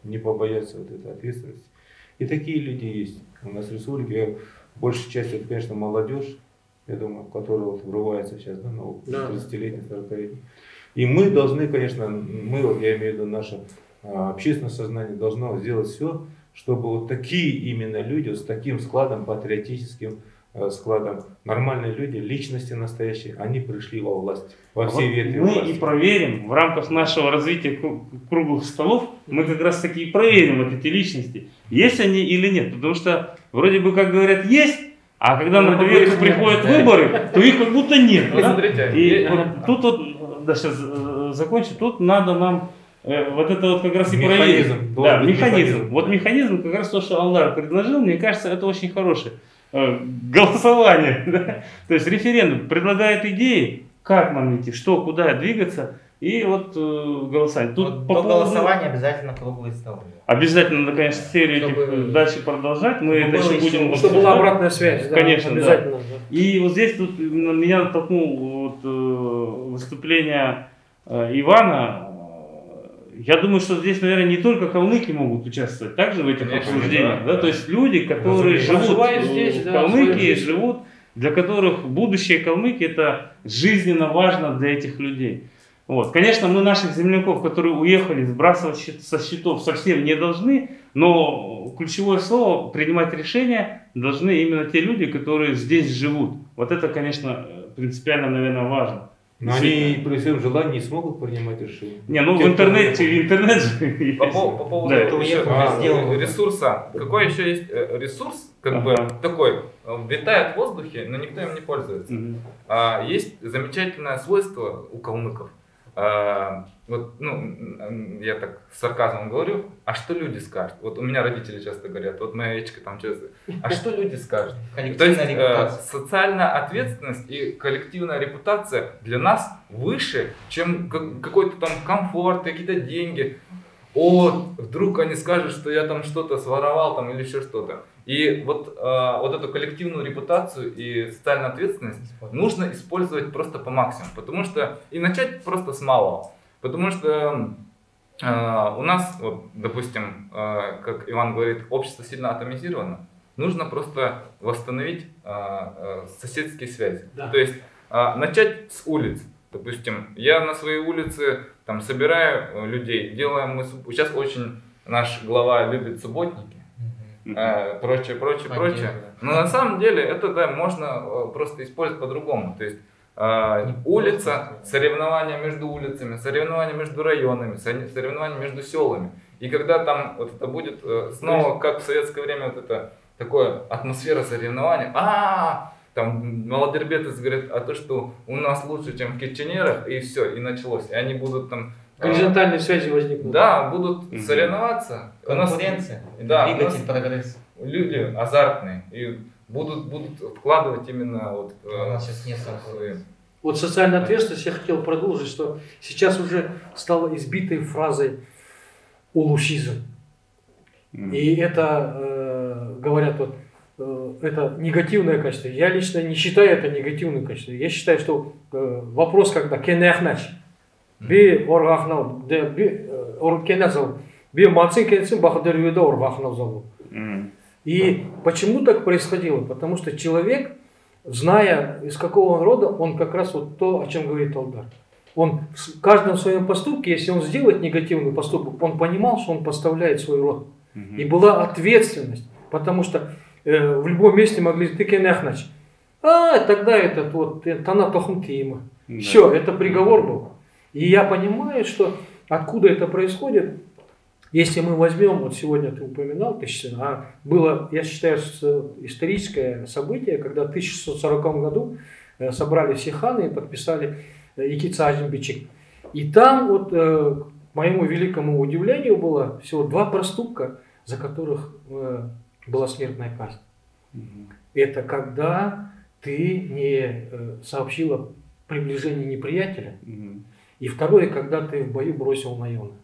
не побояться вот этой ответственности. И такие люди есть у нас в республике. Большей частью, это, конечно, молодежь, я думаю, которая вот врывается сейчас, да, на тридцатилетний, сорокалетний. И мы должны, конечно, мы, вот я имею в виду наше а, общественное сознание, должно сделать все, чтобы вот такие именно люди вот с таким складом патриотическим, складом, нормальные люди, личности настоящие, они пришли во власть, во все вот ветви мы власти. и проверим в рамках нашего развития круглых столов, мы как раз таки и проверим вот эти личности, есть они или нет, потому что вроде бы, как говорят, есть, а когда на поверку приходят выборы, то их как будто нет. Вот Да? смотрите, И я- вот тут вот, да, сейчас э, закончу, тут надо нам э, вот это вот как раз и Механизм, проверить. должен Да, быть механизм. механизм. Вот механизм, как раз то, что Алдар предложил, мне кажется, это очень хороший. Э, голосование, да? То есть референдум предлагает идеи, как нам идти, что, куда двигаться, и вот э, голосование. Тут Вот по до поводу- голосования обязательно круглые столы. Обязательно надо, конечно, серию Чтобы- этих дальше продолжать. Мы чтобы это было еще еще- будем Чтобы была обсуждать. обратная связь, да, Конечно, да. обязательно. да. И вот здесь тут именно меня натолкнул вот, э, выступление э, Ивана. Я думаю, что здесь, наверное, не только калмыки могут участвовать также в этих Конечно, обсуждениях. да, Да? да. То есть люди, которые Разумеется. живут Проживают э, здесь, в да, Калмыкии, свою жизнь. живут, для которых будущее Калмыкии это жизненно важно для этих людей. Вот. Конечно, мы наших земляков, которые уехали, сбрасывать счет- со счетов совсем не должны, но ключевое слово принимать решения должны именно те люди, которые здесь живут. Вот это, конечно, принципиально, наверное, важно. Но они при своем желании не смогут принимать решения. Не, ну Те, в кто интернете, уехал. интернет же. По, пов- по поводу Да. этого еще, Уехал, а, сделал. ресурса. Какой еще есть э, ресурс, как Ага. бы такой, э, витает в воздухе, но никто им не пользуется. Мгм. А, есть замечательное свойство у калмыков. А, вот, ну, м, я так с сарказмом говорю, а что люди скажут? Вот у меня родители часто говорят, вот моя Эчка там часто, а что люди скажут? То есть Коллективная э, репутация. социальная ответственность и коллективная репутация для нас выше, чем как- какой-то там комфорт, какие-то деньги. О, вдруг они скажут, что я там что-то своровал там, или еще что-то. И вот, э, вот эту коллективную репутацию и социальную ответственность нужно использовать просто по максимуму. Потому что и начать просто с малого. Потому что э, у нас, вот, допустим, э, как Иван говорит, общество сильно атомизировано. Нужно просто восстановить э, э, соседские связи. Да. То есть э, начать с улиц. Допустим, я на своей улице там собираю э, людей, делаем мы... суб- Сейчас очень наш глава любит субботники, э, прочее, прочее, прочее. Поддерживаю. Но на самом деле это, да, можно э, просто использовать по-другому. То есть э, Не улица, просто. соревнования между улицами, соревнования между районами, со- соревнования между селами. И когда там вот это будет э, снова, как в советское время, вот это такое атмосфера соревнований, а там молодербеты говорят, а то, что у нас лучше, чем в Китченерах, и все, и началось. И они будут там... э, Горизонтальные связи возникнут. Да, будут Мгм. соревноваться. У нас Конкуренция, да, у двигатель нас- прогресса. люди азартные и будут, будут вкладывать именно вот... У э, нас сейчас нет свои- конкуренции. Вот социальная ответственность я хотел продолжить, что сейчас уже стала избитой фразой улушизм. Мгм. И это, э, говорят, вот, э, это негативное качество. Я лично не считаю это негативным качеством. Я считаю, что э, вопрос, когда кенехнач, би оргахнал, де би оргкенезал, би мацин кенсин бахдерюда оргахнал зовут. Мгм. И почему так происходило? Потому что человек, зная из какого он рода, он как раз вот то, о чем говорит Алдар. Он в каждом своем поступке, если он сделает негативный поступок, он понимал, что он подставляет свой род. Мгм. И была ответственность, потому что э, в любом месте могли ты кенехнач. А, тогда этот вот, тана тохмтима. Да. Все, это приговор был. И я понимаю, что откуда это происходит. Если мы возьмем, вот сегодня ты упоминал, тысяча, а было, я считаю, с- историческое событие, когда в тысяча шестьсот сороковом году э, собрали все ханы и подписали э, Якица Азимбичик. И там вот, э, к моему великому удивлению, было всего два проступка, за которых э, была смертная казнь. Мгм. Это когда ты не э, сообщил о приближении неприятеля, Мгм. и второе, когда ты в бою бросил Найона.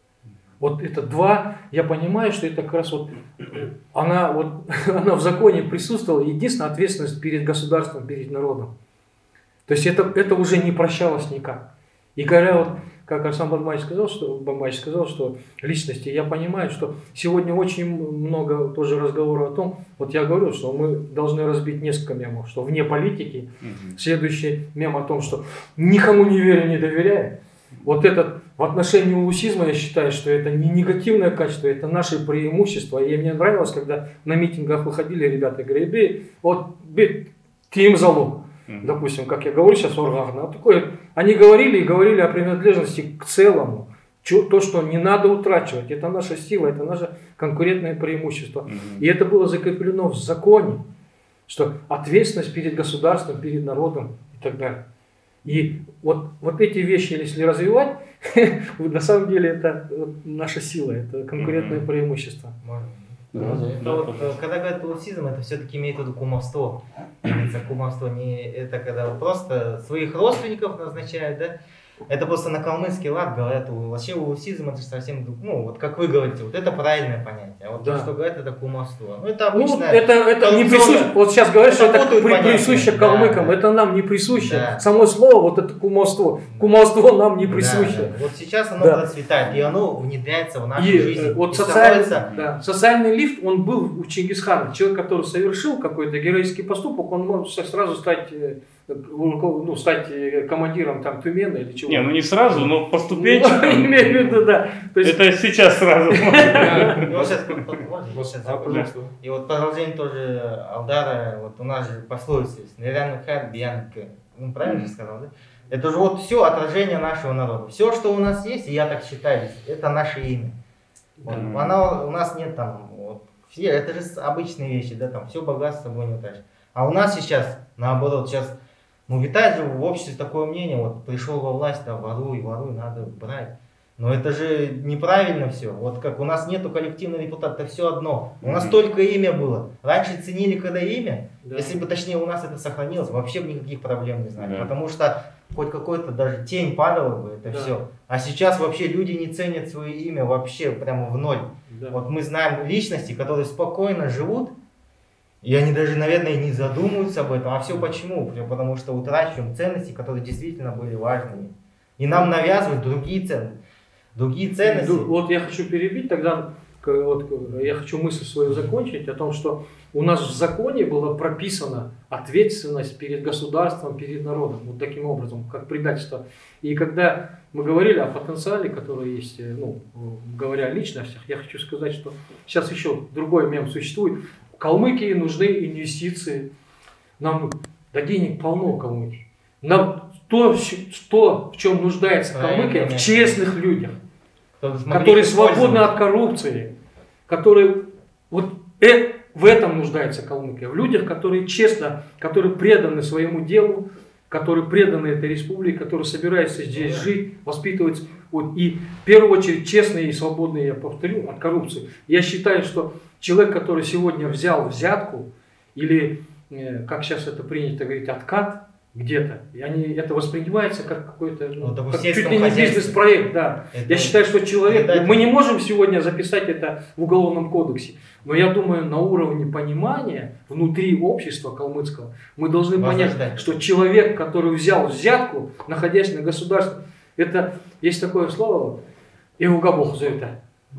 Вот это два, я понимаю, что это как раз вот, она, вот, она в законе присутствовала, единственная ответственность перед государством, перед народом. То есть это, это уже не прощалось никак. И говоря, вот, как Арслан Бабаевич сказал, что, Бабаевич сказал, что личности, я понимаю, что сегодня очень много тоже разговоров о том, вот я говорю, что мы должны разбить несколько мемов, что вне политики, угу. Следующий мем о том, что никому не верю, не доверяю. Вот этот в отношении улусизма я считаю, что это не негативное качество, это наше преимущество. И мне нравилось, когда на митингах выходили ребята и говорили, вот ким залог. Допустим, как я говорю сейчас, Оргахна, вот такое, они говорили и говорили о принадлежности к целому. То, что не надо утрачивать, это наша сила, это наше конкурентное преимущество. Mm-hmm. И это было закреплено в законе, что ответственность перед государством, перед народом и так далее. И вот, вот эти вещи, если развивать, на самом деле это наша сила, это конкурентное mm-hmm. преимущество. Да, да, да, вот, когда говорят улусизм, это все-таки имеет в виду кумовство. Кумовство не это когда просто своих родственников назначают, да? Это просто на калмыцкий лад говорят, вообще улусизм это же совсем, ну вот как вы говорите, вот это правильное понятие. А вот да. То, что говорят, это кумовство. Ну это обычно. Ну, это, это не присуще. Вот сейчас говорят, что это при, присуще калмыкам, да, это нам не присуще. Да. Само слово, вот это кумовство. Кумовство нам не присуще. Да, да. Вот сейчас оно да. процветает, и оно внедряется в нашу и, жизнь. Вот и социальный, да, социальный лифт, он был у Чингисхана. Человек, который совершил какой-то героический поступок, он может сразу стать, ну, стать командиром там Тюмена или чего. Не, ну не сразу, но по ступенчикам. Имею в виду, да. Это сейчас сразу. И вот продолжение тоже Алдара, вот у нас же пословица есть, нереально хат, бьянка. Ну правильно же сказал, да? Это же вот все отражение нашего народа. Все, что у нас есть, и я так считаю, это наше имя. Вот. Она, у нас нет там, вот, все, это же обычные вещи, да, там все богатство с собой не утащишь. А у нас сейчас, наоборот, сейчас, ну, витает же в обществе такое мнение, вот, пришел во власть, да, воруй, воруй, надо брать. Но это же неправильно все. Вот как у нас нету коллективного депутата, это все одно. У нас только имя было. Раньше ценили, когда имя, да. Если бы, точнее, у нас это сохранилось, вообще бы никаких проблем не знали. Да. Потому что хоть какой-то даже тень падала бы, это да. Все. А сейчас вообще люди не ценят свое имя вообще прямо в ноль. Да. Вот мы знаем личности, которые спокойно живут, и они даже, наверное, не задумываются об этом. А все почему? Потому что утрачиваем ценности, которые действительно были важными. И нам навязывают другие ценности. Другие ценности. Вот я хочу перебить, тогда вот, я хочу мысль свою закончить о том, что у нас в законе была прописана ответственность перед государством, перед народом, вот таким образом, как предательство. И когда мы говорили о потенциале, который есть, ну, говоря о личностях, я хочу сказать, что сейчас еще другой мем существует. Калмыкии нужны инвестиции. Нам, да денег полно Калмыкии. Нам то, что, в чем нуждается Калмыкия, в честных людях, которые свободны от коррупции, которые вот э, в этом нуждается Калмыкия, в людях, которые честно, которые преданы своему делу, которые преданы этой республике, которые собираются здесь да. Жить, воспитывать, вот, и в первую очередь честные и свободные, я повторю, от коррупции. Я считаю, что человек, который сегодня взял взятку, или, как сейчас это принято говорить, откат, где-то. И они, это воспринимается как какой-то ну, ну, как чуть ли не бизнес-проект. Да. Я считаю, что человек... Это... Мы не можем сегодня записать это в Уголовном кодексе. Но я думаю, на уровне понимания внутри общества калмыцкого мы должны понять, что человек, который взял взятку, находясь на государстве, это есть такое слово «эугабох» за это.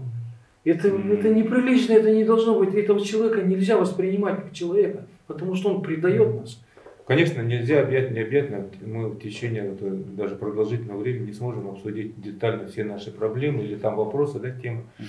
Это, это неприлично, это не должно быть. Этого человека нельзя воспринимать как человека, потому что он предает нас. Конечно, нельзя объять необъятно, мы в течение даже продолжительного времени не сможем обсудить детально все наши проблемы или там вопросы, да, темы. Uh-huh.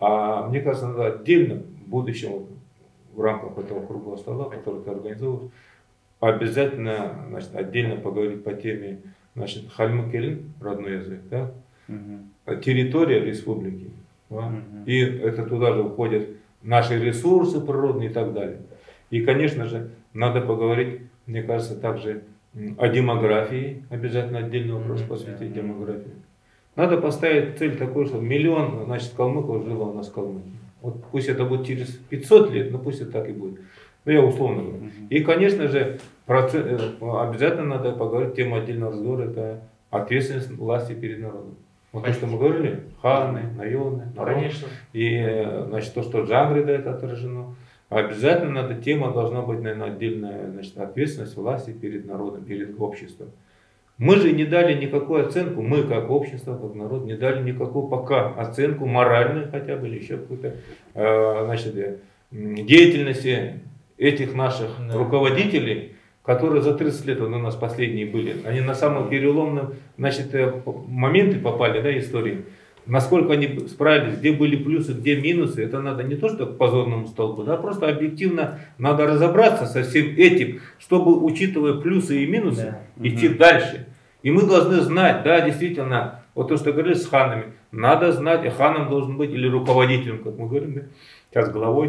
А мне кажется, надо отдельно в будущем, вот, в рамках этого круглого стола, который ты организовываешь, обязательно, значит, отдельно поговорить по теме, значит, хальмыкелин, родной язык, да, uh-huh. территория республики, да? Uh-huh. И это туда же входят наши ресурсы природные и так далее. И, конечно же, надо поговорить, мне кажется, также о демографии, обязательно отдельный вопрос посвятить демографии. Надо поставить цель такой, что миллион, значит, калмыков жило у нас в Калмыкии. Вот пусть это будет через пятьсот лет, но пусть это так и будет. Ну, я условно говорю. И, конечно же, процесс, обязательно надо поговорить, тема отдельного разговора, это ответственность власти перед народом. Вот то, что мы говорили, ханы, наёны, народ. Конечно. И, значит, то, что в жанре да, это отражено. Обязательно эта тема должна быть, наверное, отдельная, значит, ответственность власти перед народом, перед обществом. Мы же не дали никакую оценку, мы как общество, как народ, не дали никакую пока оценку моральную хотя бы или еще какую-то э, значит, э, деятельности этих наших Да. руководителей, которые за тридцать лет, вот у нас последние были, они на самые переломные значит, э, моменты попали, да, истории. Насколько они справились, где были плюсы, где минусы, это надо не то, что к позорному столбу, да, просто объективно надо разобраться со всем этим, чтобы, учитывая плюсы и минусы, Да. идти Мгм. дальше. И мы должны знать, да, действительно, вот то, что говорили с ханами, надо знать, и ханом должен быть, или руководителем, как мы говорим, да, сейчас главой,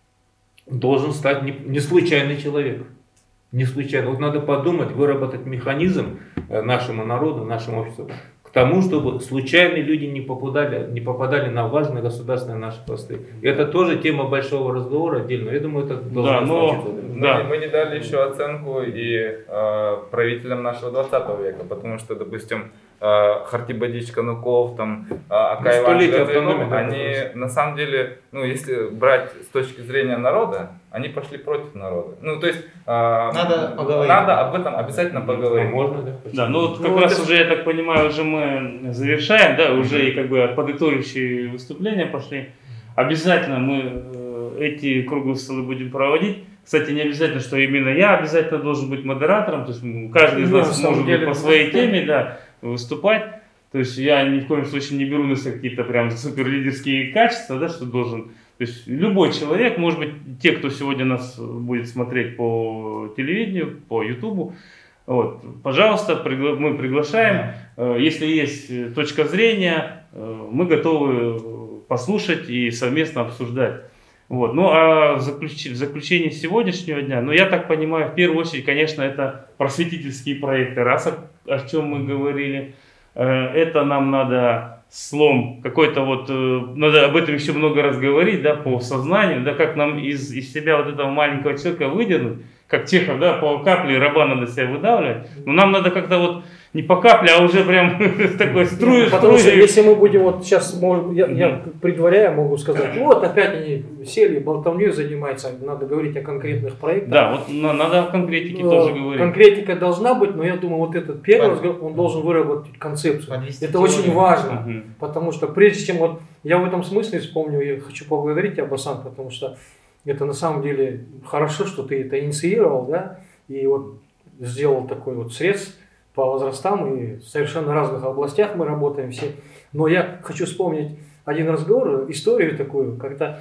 должен стать не, не случайный человек. Не случайно. Вот надо подумать, выработать механизм э, нашему народу, нашему обществу, к тому, чтобы случайные люди не попадали, не попадали на важные государственные наши посты. И это тоже тема большого разговора отдельно. Я думаю, это должно Да, но- случиться. Мы, Да. не- мы не дали еще оценку и э, правителям нашего двадцатого века, потому что, допустим, э, Хартибадич Кануков, там, э, Акай Иванович столетие Гатвинов, автономии, да, они как раз. на самом деле, ну, если брать с точки зрения народа, они пошли против народа. Ну, то есть, э, Надо поговорить. надо об этом обязательно А поговорить. можно, да? Да, ну вот как Ну, раз это- уже, я так понимаю, уже мы завершаем, да, уже и как бы подытоживающие выступления пошли. Обязательно мы э, эти круглые столы будем проводить. Кстати, не обязательно, что именно я обязательно должен быть модератором, то есть м, каждый из Ну, на нас самом может деле, быть по да. своей теме, да, выступать. То есть я ни в коем случае не беру на себя какие-то прям суперлидерские качества, да, что должен. То есть любой человек, может быть, те, кто сегодня нас будет смотреть по телевидению, по ютубу, вот, пожалуйста, пригла- мы приглашаем. Э, Если есть э, точка зрения, э, мы готовы э, послушать и совместно обсуждать. Вот. Ну а в, заключ- в заключении сегодняшнего дня, ну я так понимаю, в первую очередь, конечно, это просветительские проекты, раз о, о чем мы говорили. Э, Это нам надо слом какой-то вот, э, надо об этом еще много раз говорить, да, по сознанию, да, как нам из, из себя вот этого маленького человека выдернуть, как Чехов, да, по капле раба надо себя выдавливать. Но нам надо как-то вот не по капле, а уже прям такой струю, Потому что струю. если мы будем вот сейчас, может, я, я предваряя, могу сказать, вот опять они сели, болтовней занимаются, надо говорить о конкретных проектах. Да, вот на- надо о конкретике Ну, тоже говорить. Конкретика должна быть, но я думаю, вот этот первый Под- разговор, он должен выработать концепцию. Подвести Это очень теорию. важно, Мгм. потому что прежде чем вот, я в этом смысле вспомню, я хочу поблагодарить Абасан, потому что это на самом деле хорошо, что ты это инициировал, да, и вот сделал такой вот срез по возрастам, и в совершенно разных областях мы работаем все. Но я хочу вспомнить один разговор, историю такую, когда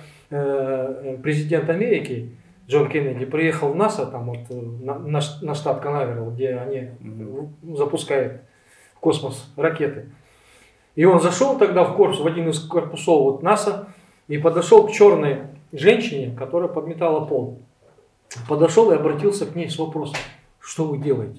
э, президент Америки Джон Кеннеди приехал в НАСА, там вот, э, на, на, ш- на штат Канаверал, где они Мгм. ну, запускают в космос ракеты. И он зашел тогда в корпус, в один из корпусов вот НАСА, и подошел к черной женщине, которая подметала пол. Подошел и обратился к ней с вопросом: что вы делаете?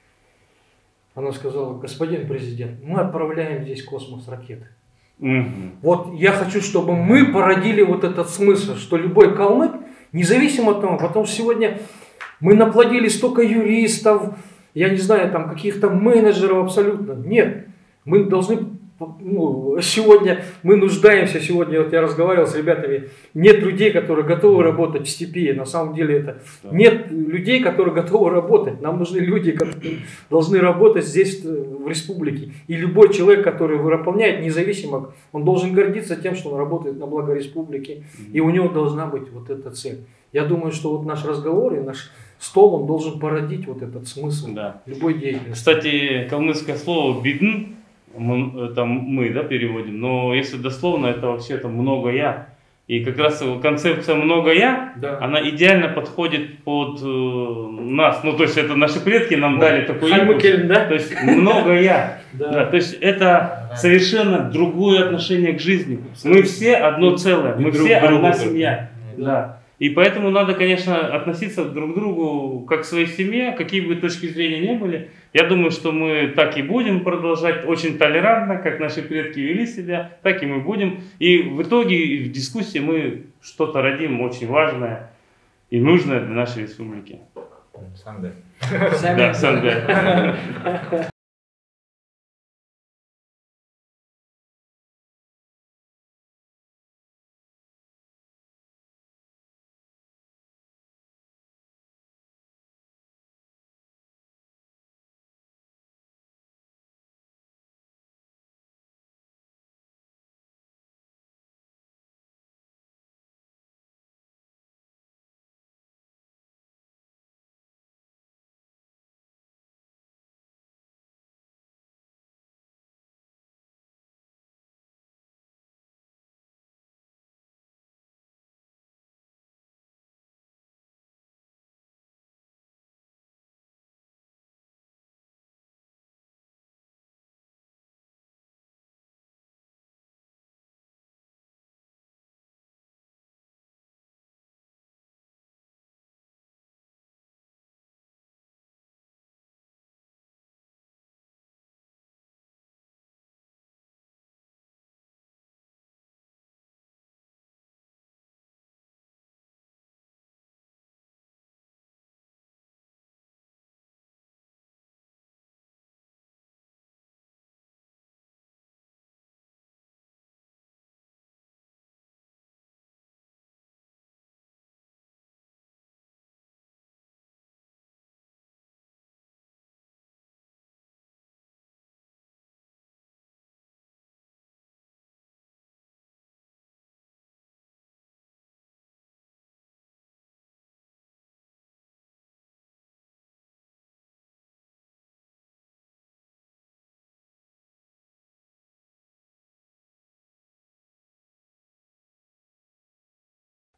Она сказала: господин президент, мы отправляем здесь в космос ракеты. Мгм. Вот я хочу, чтобы мы породили вот этот смысл, что любой калмык, независимо от того, потому что сегодня мы наплодили столько юристов, я не знаю, там каких-то менеджеров абсолютно. Нет, мы должны, ну, сегодня мы нуждаемся, сегодня вот я разговаривал с ребятами, нет людей, которые готовы работать в степи, на самом деле это, нет людей, которые готовы работать, нам нужны люди, которые должны работать здесь, в республике. И любой человек, который выполняет, независимо, он должен гордиться тем, что он работает на благо республики, и у него должна быть вот эта цель. Я думаю, что вот наш разговор и наш стол, он должен породить вот этот смысл Да. любой деятельности. Кстати, калмыцкое слово «бидн», мы- это мы, да, переводим, но если дословно, это вообще там «много я». И как раз концепция «много я», Да. она идеально подходит под э, нас. Ну, то есть это наши предки нам дали такой импульс. Хальмукельн, да? То есть много я. Да. Да, то есть это совершенно другое отношение к жизни. Мы все одно целое, мы друг все к другу одна только. семья. Да. И поэтому надо, конечно, относиться друг к другу как к своей семье, какие бы точки зрения ни были. Я думаю, что мы так и будем продолжать очень толерантно, как наши предки вели себя, так и мы будем. И в итоге в дискуссии мы что-то родим очень важное и нужное для нашей республики. Санде. Да, Санде.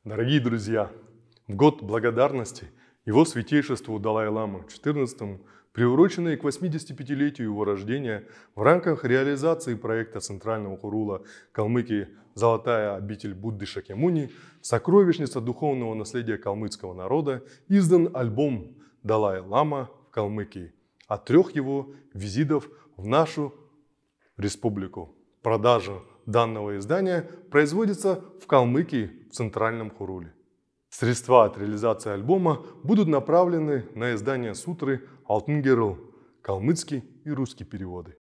Дорогие друзья, в год благодарности его святейшеству Далай-ламы четырнадцатому, приуроченный к восьмидесятипятилетию его рождения, в рамках реализации проекта Центрального Хурула Калмыкии «Золотая обитель Будды Шакьямуни», сокровищница духовного наследия калмыцкого народа, издан альбом «Далай-лама в Калмыкии» от трех его визитов в нашу республику. Продажа данного издания производится в Калмыкии в Центральном Хуруле. Средства от реализации альбома будут направлены на издание сутры «Алтын Герл», калмыцкий и русский переводы.